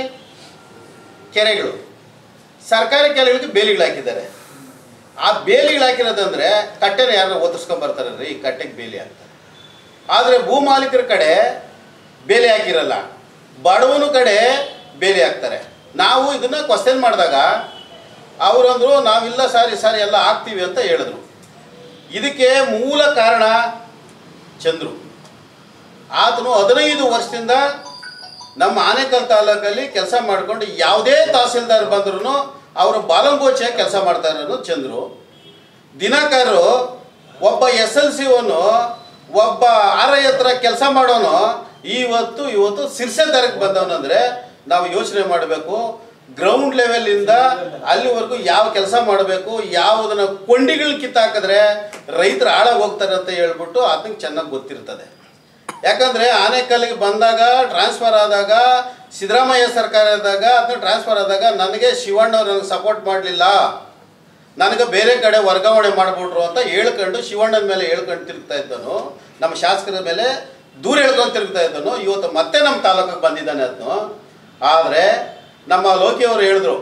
ಕೆರೆಗಳಿಗೆ ಬೇಲಿಗಳು ಹಾಕಿದ್ದಾರೆ. ಆ ಬೇಲಿಗಳು ಹಾಕಿರೋದಂದರೆ ಕಟ್ಟೆನ ಯಾರನ್ನ ಒದರ್ಸ್ಕೊಂಡ್ಬರ್ತಾರಲ್ರಿ, ಈ ಕಟ್ಟೆಗೆ ಬೇಲಿ ಹಾಕ್ತಾರೆ. ಆದರೆ ಭೂಮಾಲೀಕರ ಕಡೆ ಬೇಲಿ ಹಾಕಿರಲ್ಲ, ಬಡವನ ಕಡೆ ಬೇಲಿ ಹಾಕ್ತಾರೆ. ನಾವು ಇದನ್ನು ಕ್ವಶನ್ ಮಾಡಿದಾಗ ಅವರಂದರು ನಾವಿಲ್ಲ ಸಾರಿ ಎಲ್ಲ ಹಾಕ್ತೀವಿ ಅಂತ ಹೇಳಿದ್ರು. ಇದಕ್ಕೆ ಮೂಲ ಕಾರಣ ಚಂದ್ರು. ಆತನು 15 ವರ್ಷದಿಂದ ನಮ್ಮ ಆನೇಕಲ್ ತಾಲೂಕಲ್ಲಿ ಕೆಲಸ ಮಾಡಿಕೊಂಡು ಯಾವುದೇ ತಹಸೀಲ್ದಾರ್ ಬಂದ್ರೂ ಅವರು ಬಾಲಂಗೋಚೆ ಕೆಲಸ ಮಾಡ್ತಾ ಇರೋನು ಚಂದ್ರು. ದಿನಕರು ಒಬ್ಬ SLCವನು, ಒಬ್ಬ RI ಹತ್ರ ಕೆಲಸ ಮಾಡೋನು ಇವತ್ತು ಸಿರ್ಸೆದಾರಕ್ಕೆ ಬಂದವನಂದರೆ ನಾವು ಯೋಚನೆ ಮಾಡಬೇಕು. ಗ್ರೌಂಡ್ ಲೆವೆಲಿಂದ ಅಲ್ಲಿವರೆಗೂ ಯಾವ ಕೆಲಸ ಮಾಡಬೇಕು, ಯಾವುದನ್ನು ಕೊಂಡಿಗಳು ಕಿತ್ತಾಕಿದ್ರೆ ರೈತರು ಹಾಳಾಗಿ ಹೋಗ್ತಾರೆ ಅಂತ ಹೇಳ್ಬಿಟ್ಟು ಅದಕ್ಕೆ ಚೆನ್ನಾಗಿ ಗೊತ್ತಿರ್ತದೆ. ಯಾಕಂದರೆ ಆನೇಕಲ್ಲಿಗೆ ಬಂದಾಗ ಟ್ರಾನ್ಸ್ಫರ್ ಆದಾಗ, ಸಿದ್ದರಾಮಯ್ಯ ಸರ್ಕಾರ ಇದ್ದಾಗ ಅದನ್ನ ಟ್ರಾನ್ಸ್ಫರ್ ಆದಾಗ ನನಗೆ ಶಿವಣ್ಣವ್ರು ನನಗೆ ಸಪೋರ್ಟ್ ಮಾಡಲಿಲ್ಲ, ನನಗೆ ಬೇರೆ ಕಡೆ ವರ್ಗಾವಣೆ ಮಾಡಿಬಿಟ್ರು ಅಂತ ಹೇಳ್ಕೊಂಡು ಶಿವಣ್ಣನ ಮೇಲೆ ಹೇಳ್ಕೊಂಡು ತಿರುಗ್ತಾ ಇದ್ದನು, ನಮ್ಮ ಶಾಸಕರ ಮೇಲೆ ದೂರ ಹೇಳ್ಕೊಂಡು ತಿರುಗ್ತಾ ಇದ್ದನು. ಇವತ್ತು ಮತ್ತೆ ನಮ್ಮ ತಾಲೂಕಿಗೆ ಬಂದಿದ್ದಾನೆ ಅದನ್ನು. ಆದರೆ ನಮ್ಮ ಲೋಕಿಯವರು ಹೇಳಿದ್ರು,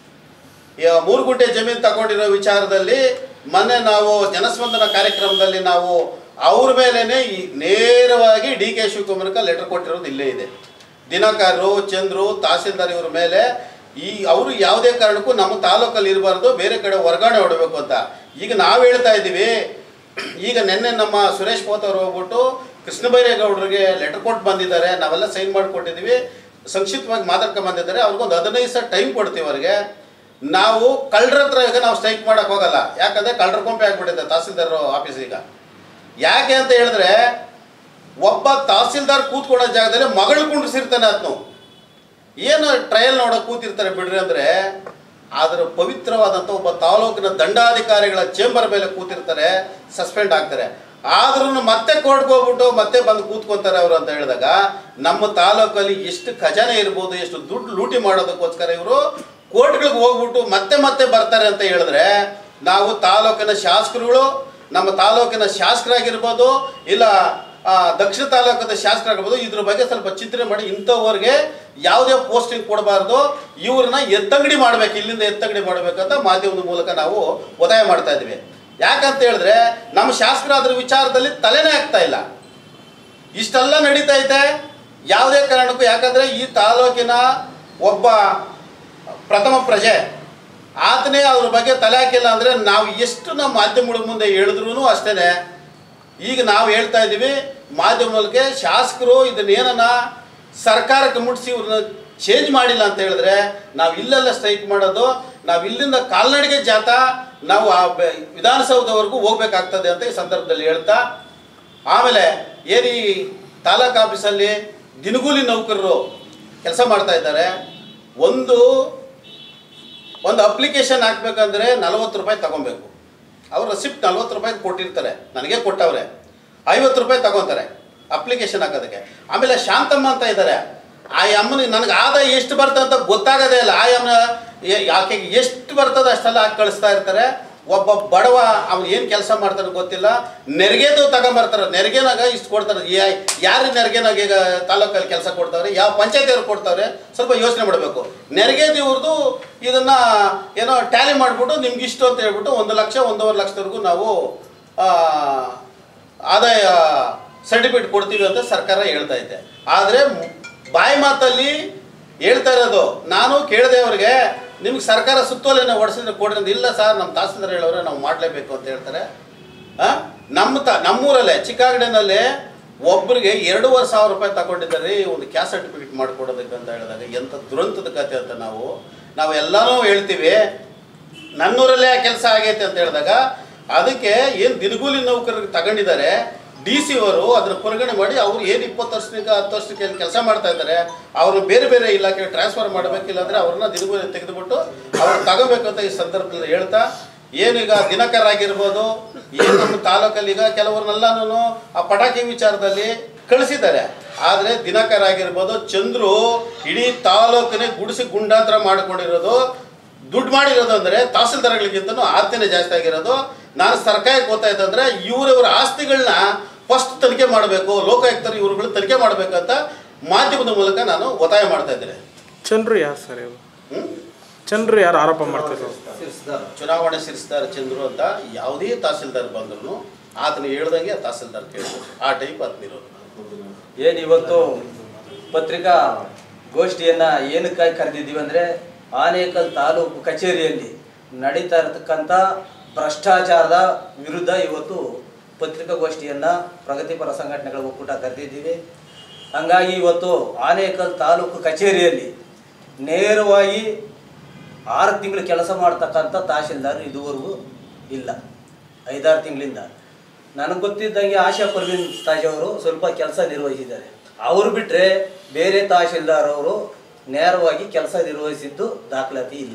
3 ಗುಂಟೆ ಜಮೀನು ತಗೊಂಡಿರೋ ವಿಚಾರದಲ್ಲಿ ಮೊನ್ನೆ ನಾವು ಜನಸ್ಪಂದನ ಕಾರ್ಯಕ್ರಮದಲ್ಲಿ ನಾವು ಅವ್ರ ಮೇಲೇ ನೇರವಾಗಿ DK ಶಿವಕುಮಾರ್ಗೆ ಲೆಟರ್ ಕೊಟ್ಟಿರೋದು ಇಲ್ಲೇ ಇದೆ. ದಿನಕರು, ಚಂದ್ರು, ತಹಸೀಲ್ದಾರ್ ಇವ್ರ ಮೇಲೆ ಅವರು ಯಾವುದೇ ಕಾರಣಕ್ಕೂ ನಮ್ಮ ತಾಲೂಕಲ್ಲಿ ಇರಬಾರ್ದು, ಬೇರೆ ಕಡೆ ವರ್ಗಾವಣೆ ಹೊಡಬೇಕು ಅಂತ. ಈಗ ನಾವು ಹೇಳ್ತಾ ಇದ್ದೀವಿ. ಈಗ ನಿನ್ನೆ ನಮ್ಮ ಸುರೇಶ್ ಪೋತ್ ಅವರು ಹೋಗ್ಬಿಟ್ಟು ಕೃಷ್ಣ ಬೈರೇಗೌಡರಿಗೆ ಲೆಟರ್ ಕೊಟ್ಟು ಬಂದಿದ್ದಾರೆ, ನಾವೆಲ್ಲ ಸೈನ್ ಮಾಡಿಕೊಟ್ಟಿದ್ದೀವಿ, ಸಂಕ್ಷಿಪ್ತವಾಗಿ ಮಾತಾಡ್ಕೊಂಡು ಬಂದಿದ್ದಾರೆ. ಅವ್ರಿಗೊಂದು 15 ದಿವಸ ಟೈಮ್ ಕೊಡ್ತೀವಿ ಅವ್ರಿಗೆ. ನಾವು ಕಳ್ಳರ ಹತ್ರ ಈಗ ನಾವು ಸ್ಟ್ರೈಕ್ ಮಾಡೋಕ್ಕೆ ಹೋಗಲ್ಲ, ಯಾಕಂದರೆ ಕಳ್ಳರ ಕೊಂಪೆ ಆಗಿಬಿಟ್ಟಿದೆ ತಹಸೀಲ್ದಾರ್ ಆಫೀಸ್. ಈಗ ಯಾಕೆ ಅಂತ ಹೇಳಿದ್ರೆ, ಒಬ್ಬ ತಹಸೀಲ್ದಾರ್ ಕೂತ್ಕೊಳ್ಳೋ ಜಾಗದಲ್ಲಿ ಮಗಳು ಕುಂಡ್ರಿಸಿರ್ತಾನೆ. ಅದನ್ನು ಏನು ಟ್ರಯಲ್ ನೋಡೋಕೆ ಕೂತಿರ್ತಾರೆ ಬಿಡ್ರಿ ಅಂದರೆ, ಅದರ ಪವಿತ್ರವಾದಂಥ ಒಬ್ಬ ತಾಲೂಕಿನ ದಂಡಾಧಿಕಾರಿಗಳ ಚೇಂಬರ್ ಮೇಲೆ ಕೂತಿರ್ತಾರೆ, ಸಸ್ಪೆಂಡ್ ಆಗ್ತಾರೆ. ಆದ್ರೂ ಮತ್ತೆ ಕೋರ್ಟ್ಗೆ ಹೋಗ್ಬಿಟ್ಟು ಮತ್ತೆ ಬಂದು ಕೂತ್ಕೊತಾರೆ ಅವರು ಅಂತ ಹೇಳಿದಾಗ, ನಮ್ಮ ತಾಲೂಕಲ್ಲಿ ಎಷ್ಟು ಖಜಾನೆ ಇರ್ಬೋದು, ಎಷ್ಟು ದುಡ್ಡು ಲೂಟಿ ಮಾಡೋದಕ್ಕೋಸ್ಕರ ಇವರು ಕೋರ್ಟ್ಗಳಿಗೆ ಹೋಗ್ಬಿಟ್ಟು ಮತ್ತೆ ಬರ್ತಾರೆ ಅಂತ ಹೇಳಿದ್ರೆ, ನಾವು ತಾಲೂಕಿನ ಶಾಸಕರುಗಳು, ನಮ್ಮ ತಾಲೂಕಿನ ಶಾಸಕರಾಗಿರ್ಬೋದು, ಇಲ್ಲ ದಕ್ಷಿಣ ತಾಲೂಕಿನ ಶಾಸಕರಾಗಿರ್ಬೋದು, ಇದ್ರ ಬಗ್ಗೆ ಸ್ವಲ್ಪ ಚಿಂತನೆ ಮಾಡಿ ಇಂಥವ್ರಿಗೆ ಯಾವುದೇ ಪೋಸ್ಟಿಂಗ್ ಕೊಡಬಾರ್ದು, ಇವ್ರನ್ನ ಎತ್ತಂಗಡಿ ಮಾಡಬೇಕು, ಇಲ್ಲಿಂದ ಎತ್ತಂಗಡಿ ಮಾಡಬೇಕಂತ ಮಾಧ್ಯಮದ ಮೂಲಕ ನಾವು ಒತ್ತಾಯ ಮಾಡ್ತಾ ಇದ್ದೀವಿ. ಯಾಕಂತ ಹೇಳಿದ್ರೆ ನಮ್ಮ ಶಾಸಕರಾದ್ರ ವಿಚಾರದಲ್ಲಿ ತಲೆನೇ ಆಗ್ತಾ ಇಲ್ಲ. ಇಷ್ಟೆಲ್ಲ ನಡೀತಾ ಇದೆ ಯಾವುದೇ ಕಾರಣಕ್ಕೂ. ಯಾಕಂದರೆ ಈ ತಾಲೂಕಿನ ಒಬ್ಬ ಪ್ರಥಮ ಪ್ರಜೆ, ಆತನೇ ಅದ್ರ ಬಗ್ಗೆ ತಲೆ ಹಾಕಿಲ್ಲ ಅಂದರೆ ನಾವು ಎಷ್ಟು ನಮ್ಮ ಮಾಧ್ಯಮಗಳ ಮುಂದೆ ಹೇಳಿದ್ರೂ ಅಷ್ಟೇ. ಈಗ ನಾವು ಹೇಳ್ತಾ ಇದ್ದೀವಿ ಮಾಧ್ಯಮ ಮೂಲಕ, ಶಾಸಕರು ಇದನ್ನೇನ ಸರ್ಕಾರಕ್ಕೆ ಮುಟ್ಟಿಸಿ ಇವ್ರನ್ನ ಚೇಂಜ್ ಮಾಡಿಲ್ಲ ಅಂತ ಹೇಳಿದ್ರೆ ನಾವು ಇಲ್ಲೆಲ್ಲ ಸ್ಟ್ರೈಕ್ ಮಾಡೋದು, ನಾವು ಇಲ್ಲಿಂದ ಕಾಲ್ನಡಿಗೆ ಜಾಥಾ ನಾವು ಆ ವಿಧಾನಸೌಧವರೆಗೂ ಹೋಗ್ಬೇಕಾಗ್ತದೆ ಅಂತ ಈ ಸಂದರ್ಭದಲ್ಲಿ ಹೇಳ್ತಾ, ಆಮೇಲೆ ಏನು ಈ ತಾಲೂಕು ಆಫೀಸಲ್ಲಿ ದಿನಗೂಲಿ ನೌಕರರು ಕೆಲಸ ಮಾಡ್ತಾ ಇದ್ದಾರೆ. ಒಂದು ಅಪ್ಲಿಕೇಶನ್ ಹಾಕ್ಬೇಕಂದ್ರೆ 40 ರೂಪಾಯಿ ತಗೊಬೇಕು. ಅವ್ರು ರೆಸಿಪ್ಟ್ 40 ರೂಪಾಯಿ ಕೊಟ್ಟಿರ್ತಾರೆ, ನನಗೆ ಕೊಟ್ಟವ್ರೆ. 50 ರೂಪಾಯಿ ತಗೊತಾರೆ ಅಪ್ಲಿಕೇಶನ್ ಹಾಕೋದಕ್ಕೆ. ಆಮೇಲೆ ಶಾಂತಮ್ಮ ಅಂತ ಇದ್ದಾರೆ, ಆ ಅಮ್ಮನಿಗೆ ನನಗೆ ಆದಾಯ ಎಷ್ಟು ಬರ್ತದೆ ಅಂತ ಗೊತ್ತಾಗೋದೇ ಇಲ್ಲ. ಆ ಅಮ್ಮನ ಆಕೆಗೆ ಎಷ್ಟು ಬರ್ತದೆ ಅಷ್ಟೆಲ್ಲ ಹಾಕಿ ಕಳಿಸ್ತಾ ಇರ್ತಾರೆ. ಒಬ್ಬ ಬಡವ ಅವ್ನು ಏನು ಕೆಲಸ ಮಾಡ್ತಾನೆ ಗೊತ್ತಿಲ್ಲ, ನೆರಿಗೆದು ತಗೊಂಬರ್ತಾರೆ. ನೆರಿಗೆನಾಗ ಇಷ್ಟು ಕೊಡ್ತಾರೆ. ಯಾರು ನೆರಿಗೆನಾಗ ಈಗ ತಾಲೂಕಲ್ಲಿ ಕೆಲಸ ಕೊಡ್ತಾವ್ರೆ, ಯಾವ ಪಂಚಾಯತಿಯವ್ರು ಕೊಡ್ತಾವ್ರೆ, ಸ್ವಲ್ಪ ಯೋಚನೆ ಮಾಡಬೇಕು. ನೆರಿಗೆದು ಇವ್ರದ್ದು ಇದನ್ನು ಏನೋ ಟ್ಯಾಲಿ ಮಾಡಿಬಿಟ್ಟು ನಿಮ್ಗೆ ಇಷ್ಟು ಅಂತ ಹೇಳ್ಬಿಟ್ಟು 1 ಲಕ್ಷ 1.5 ಲಕ್ಷದವರೆಗೂ ನಾವು ಆದಾಯ ಸರ್ಟಿಫಿಕೇಟ್ ಕೊಡ್ತೀವಿ ಅಂತ ಸರ್ಕಾರ ಹೇಳ್ತಾ ಇದೆ. ಆದರೆ ಬಾಯಿ ಮಾತಲ್ಲಿ ಹೇಳ್ತಾ ಇರೋದು, ನಾನು ಕೇಳಿದೆ ಅವ್ರಿಗೆ, ನಿಮ್ಗೆ ಸರ್ಕಾರ ಸುತ್ತೋಲೆನ ಹೊಡೆಸಿದ್ರೆ ಕೊಡ್ರಿ. ಇಲ್ಲ ಸರ್, ನಮ್ಮ ತಹಸೀಲ್ದಾರ್ ಹೇಳೋರೆ ನಾವು ಮಾಡಲೇಬೇಕು ಅಂತ ಹೇಳ್ತಾರೆ. ನಮ್ಮೂರಲ್ಲೇ ಚಿಕ್ಕಾಗಡೆನಲ್ಲೇ ಒಬ್ಬರಿಗೆ 2,500 ರೂಪಾಯಿ ತಗೊಂಡಿದ್ದಾರೆ ಒಂದು ಕ್ಯಾಸ್ಟ್ ಸರ್ಟಿಫಿಕೇಟ್ ಮಾಡಿಕೊಡೋದಕ್ಕೆ ಅಂತ ಹೇಳಿದಾಗ ಎಂಥ ದುರಂತದ ಕತೆ ಅಂತ ನಾವು ಎಲ್ಲನೂ ಹೇಳ್ತೀವಿ. ನನ್ನೂರಲ್ಲೇ ಕೆಲಸ ಆಗೈತೆ ಅಂತ ಹೇಳಿದಾಗ ಅದಕ್ಕೆ ಏನು ದಿನಗೂಲಿ ನೌಕರರಿಗೆ ತಗೊಂಡಿದ್ದಾರೆ, DC ಅವರು ಅದನ್ನು ಪರಿಗಣನೆ ಮಾಡಿ ಅವ್ರು ಏನು 20 ವರ್ಷಕ್ಕೆ 10 ವರ್ಷಕ್ಕೆ ಕೆಲಸ ಮಾಡ್ತಾ ಇದ್ದಾರೆ ಅವ್ರನ್ನ ಬೇರೆ ಬೇರೆ ಇಲಾಖೆಗೆ ಟ್ರಾನ್ಸ್ಫರ್ ಮಾಡಬೇಕಿಲ್ಲ ಅಂದರೆ ಅವ್ರನ್ನ ದಿನಗೂಲಿ ತೆಗೆದುಬಿಟ್ಟು ಅವ್ರು ತಗೋಬೇಕಂತ ಈ ಸಂದರ್ಭದಲ್ಲಿ ಹೇಳ್ತಾ, ಏನೀಗ ದಿನಕರ್ ಆಗಿರ್ಬೋದು, ಏನು ನಮ್ಮ ತಾಲೂಕಲ್ಲಿ ಈಗ ಕೆಲವ್ರನ್ನೆಲ್ಲನೂ ಆ ಪಟಾಕಿ ವಿಚಾರದಲ್ಲಿ ಕಳಿಸಿದ್ದಾರೆ. ಆದರೆ ದಿನಕರ್ ಆಗಿರ್ಬೋದು, ಚಂದ್ರು ಇಡೀ ತಾಲೂಕನ್ನೇ ಗುಡಿಸಿ ಗುಂಡಾಂತರ ಮಾಡಿಕೊಂಡಿರೋದು, ದುಡ್ಡು ಮಾಡಿರೋದು ಅಂದರೆ ತಹಸೀಲ್ದಾರ್ಗಳಿಗಿಂತನೂ ಆಸ್ತಿನೇ ಜಾಸ್ತಿ ಆಗಿರೋದು. ನಾನು ಸರ್ಕಾರಕ್ಕೆ ಗೊತ್ತಾಯ್ತು ಅಂದರೆ ಇವರವರ ಆಸ್ತಿಗಳನ್ನ ಫಸ್ಟ್ ತನಿಖೆ ಮಾಡಬೇಕು, ಲೋಕಾಯುಕ್ತರು ಇವ್ರುಗಳು ತನಿಖೆ ಮಾಡಬೇಕಂತ ಮಾಧ್ಯಮದ ಮೂಲಕ ನಾನು ಒತ್ತಾಯ ಮಾಡ್ತಾ ಇದ್ದೇನೆ. ಚಂದ್ರು ಯಾರು ಸರ್ ಇವರು? ಚಂದ್ರು ಯಾರು ಆರೋಪ ಮಾಡ್ತಿದ್ರು? ಚುನಾವಣೆ ಸಿರಿಸ್ತಾರೆ ಚಂದ್ರು ಅಂತ ಯಾವುದೇ ತಹಸೀಲ್ದಾರ್ ಬಂದ್ರು ಆತನ ಹೇಳ್ದಂಗೆ ತಹಸೀಲ್ದಾರ್ ಕೇಳಿದ್ರು, ಆ ಟೈಪ್ ಆತನಿರೋದು. ಏನು ಇವತ್ತು ಪತ್ರಿಕಾ ಗೋಷ್ಠಿಯನ್ನ ಏನಕ್ಕಾಗಿ ಕರೆದಿದ್ದೀವಿ ಅಂದರೆ, ಆನೇಕಲ್ ತಾಲೂಕು ಕಚೇರಿಯಲ್ಲಿ ನಡೀತಾ ಇರತಕ್ಕಂಥ ಭ್ರಷ್ಟಾಚಾರದ ವಿರುದ್ಧ ಇವತ್ತು ಪತ್ರಿಕಾಗೋಷ್ಠಿಯನ್ನು ಪ್ರಗತಿಪರ ಸಂಘಟನೆಗಳ ಒಕ್ಕೂಟ ಕರೆದಿದ್ದೀವಿ. ಹಂಗಾಗಿ ಇವತ್ತು ಆನೇಕಲ್ ತಾಲೂಕು ಕಚೇರಿಯಲ್ಲಿ ನೇರವಾಗಿ 6 ತಿಂಗಳು ಕೆಲಸ ಮಾಡ್ತಕ್ಕಂಥ ತಹಶೀಲ್ದಾರ್ ಇದುವರೆಗೂ ಇಲ್ಲ. 5-6 ತಿಂಗಳಿಂದ ನನಗೆ ಗೊತ್ತಿದ್ದಂಗೆ ಆಶಾ ಪರ್ವೀನ್ ತಾಜ್ ಅವರು ಸ್ವಲ್ಪ ಕೆಲಸ ನಿರ್ವಹಿಸಿದ್ದಾರೆ. ಅವರು ಬಿಟ್ಟರೆ ಬೇರೆ ತಹಶೀಲ್ದಾರ್ ಅವರು ನೇರವಾಗಿ ಕೆಲಸ ನಿರ್ವಹಿಸಿದ್ದು ದಾಖಲಾತಿ ಇಲ್ಲ.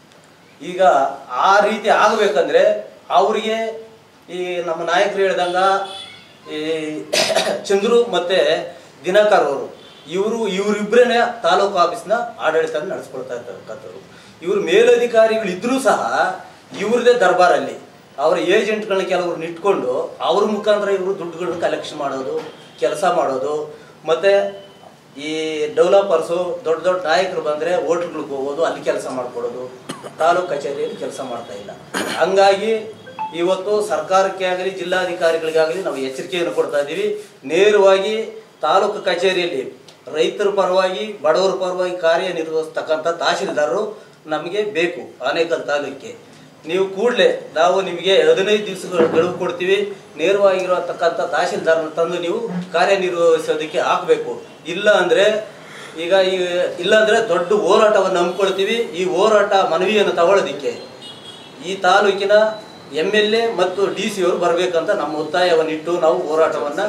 ಈಗ ಆ ರೀತಿ ಆಗಬೇಕಂದ್ರೆ ಅವರಿಗೆ ಈ ನಮ್ಮ ನಾಯಕರು ಹೇಳ್ದಂಗೆ ಈ ಚಂದ್ರು ಮತ್ತು ದಿನಕರ್ ಅವರು ಇವರಿಬ್ಬರೇ ತಾಲೂಕು ಆಫೀಸ್ನ ಆಡಳಿತ ನಡೆಸ್ಕೊಳ್ತಾ ಇರ್ತಕ್ಕಂಥವ್ರು. ಇವರು ಮೇಲಧಿಕಾರಿಗಳಿದ್ರೂ ಸಹ ಇವ್ರದೇ ದರ್ಬಾರಲ್ಲಿ ಅವರ ಏಜೆಂಟ್ಗಳನ್ನ ಕೆಲವ್ರನ್ನ ಇಟ್ಕೊಂಡು ಅವ್ರ ಮುಖಾಂತರ ಇವರು ದುಡ್ಡುಗಳನ್ನ ಕಲೆಕ್ಷನ್ ಮಾಡೋದು, ಕೆಲಸ ಮಾಡೋದು. ಮತ್ತು ಈ ಡೆವಲಪರ್ಸು ದೊಡ್ಡ ದೊಡ್ಡ ನಾಯಕರು ಬಂದರೆ ಹೋಟ್ಲ್ಗಳಿಗೆ ಹೋಗೋದು, ಅಲ್ಲಿ ಕೆಲಸ ಮಾಡಿಕೊಡೋದು, ತಾಲೂಕು ಕಚೇರಿಯಲ್ಲಿ ಕೆಲಸ ಮಾಡ್ತಾ ಇಲ್ಲ. ಹಂಗಾಗಿ ಇವತ್ತು ಸರ್ಕಾರಕ್ಕೆ ಆಗಲಿ ಜಿಲ್ಲಾಧಿಕಾರಿಗಳಿಗಾಗಲಿ ನಾವು ಎಚ್ಚರಿಕೆಯನ್ನು ಕೊಡ್ತಾ ಇದ್ದೀವಿ. ನೇರವಾಗಿ ತಾಲೂಕು ಕಚೇರಿಯಲ್ಲಿ ರೈತರ ಪರವಾಗಿ ಬಡವರ ಪರವಾಗಿ ಕಾರ್ಯನಿರ್ವಹಿಸ್ತಕ್ಕಂಥ ತಹಶೀಲ್ದಾರರು ನಮಗೆ ಬೇಕು. ಆನೇಕಲ್ ತಾಲೂಕಿಗೆ ನೀವು ಕೂಡಲೇ ನಾವು ನಿಮಗೆ 15 ದಿವಸಗಳ ಗಡುವು ಕೊಡ್ತೀವಿ. ನೇರವಾಗಿರತಕ್ಕಂಥ ತಹಶೀಲ್ದಾರನ ತಂದು ನೀವು ಕಾರ್ಯನಿರ್ವಹಿಸೋದಕ್ಕೆ ಹಾಕಬೇಕು. ಇಲ್ಲ ಅಂದರೆ ದೊಡ್ಡ ಹೋರಾಟವನ್ನು ಹಮ್ಮಿಕೊಳ್ತೀವಿ. ಈ ಹೋರಾಟ ಮನವಿಯನ್ನು ತಗೊಳ್ಳೋದಕ್ಕೆ ಈ ತಾಲೂಕಿನ MLA ಮತ್ತು DC ಅವರು ಬರಬೇಕಂತ ನಮ್ಮ ಒತ್ತಾಯವನ್ನಿಟ್ಟು ನಾವು ಹೋರಾಟವನ್ನು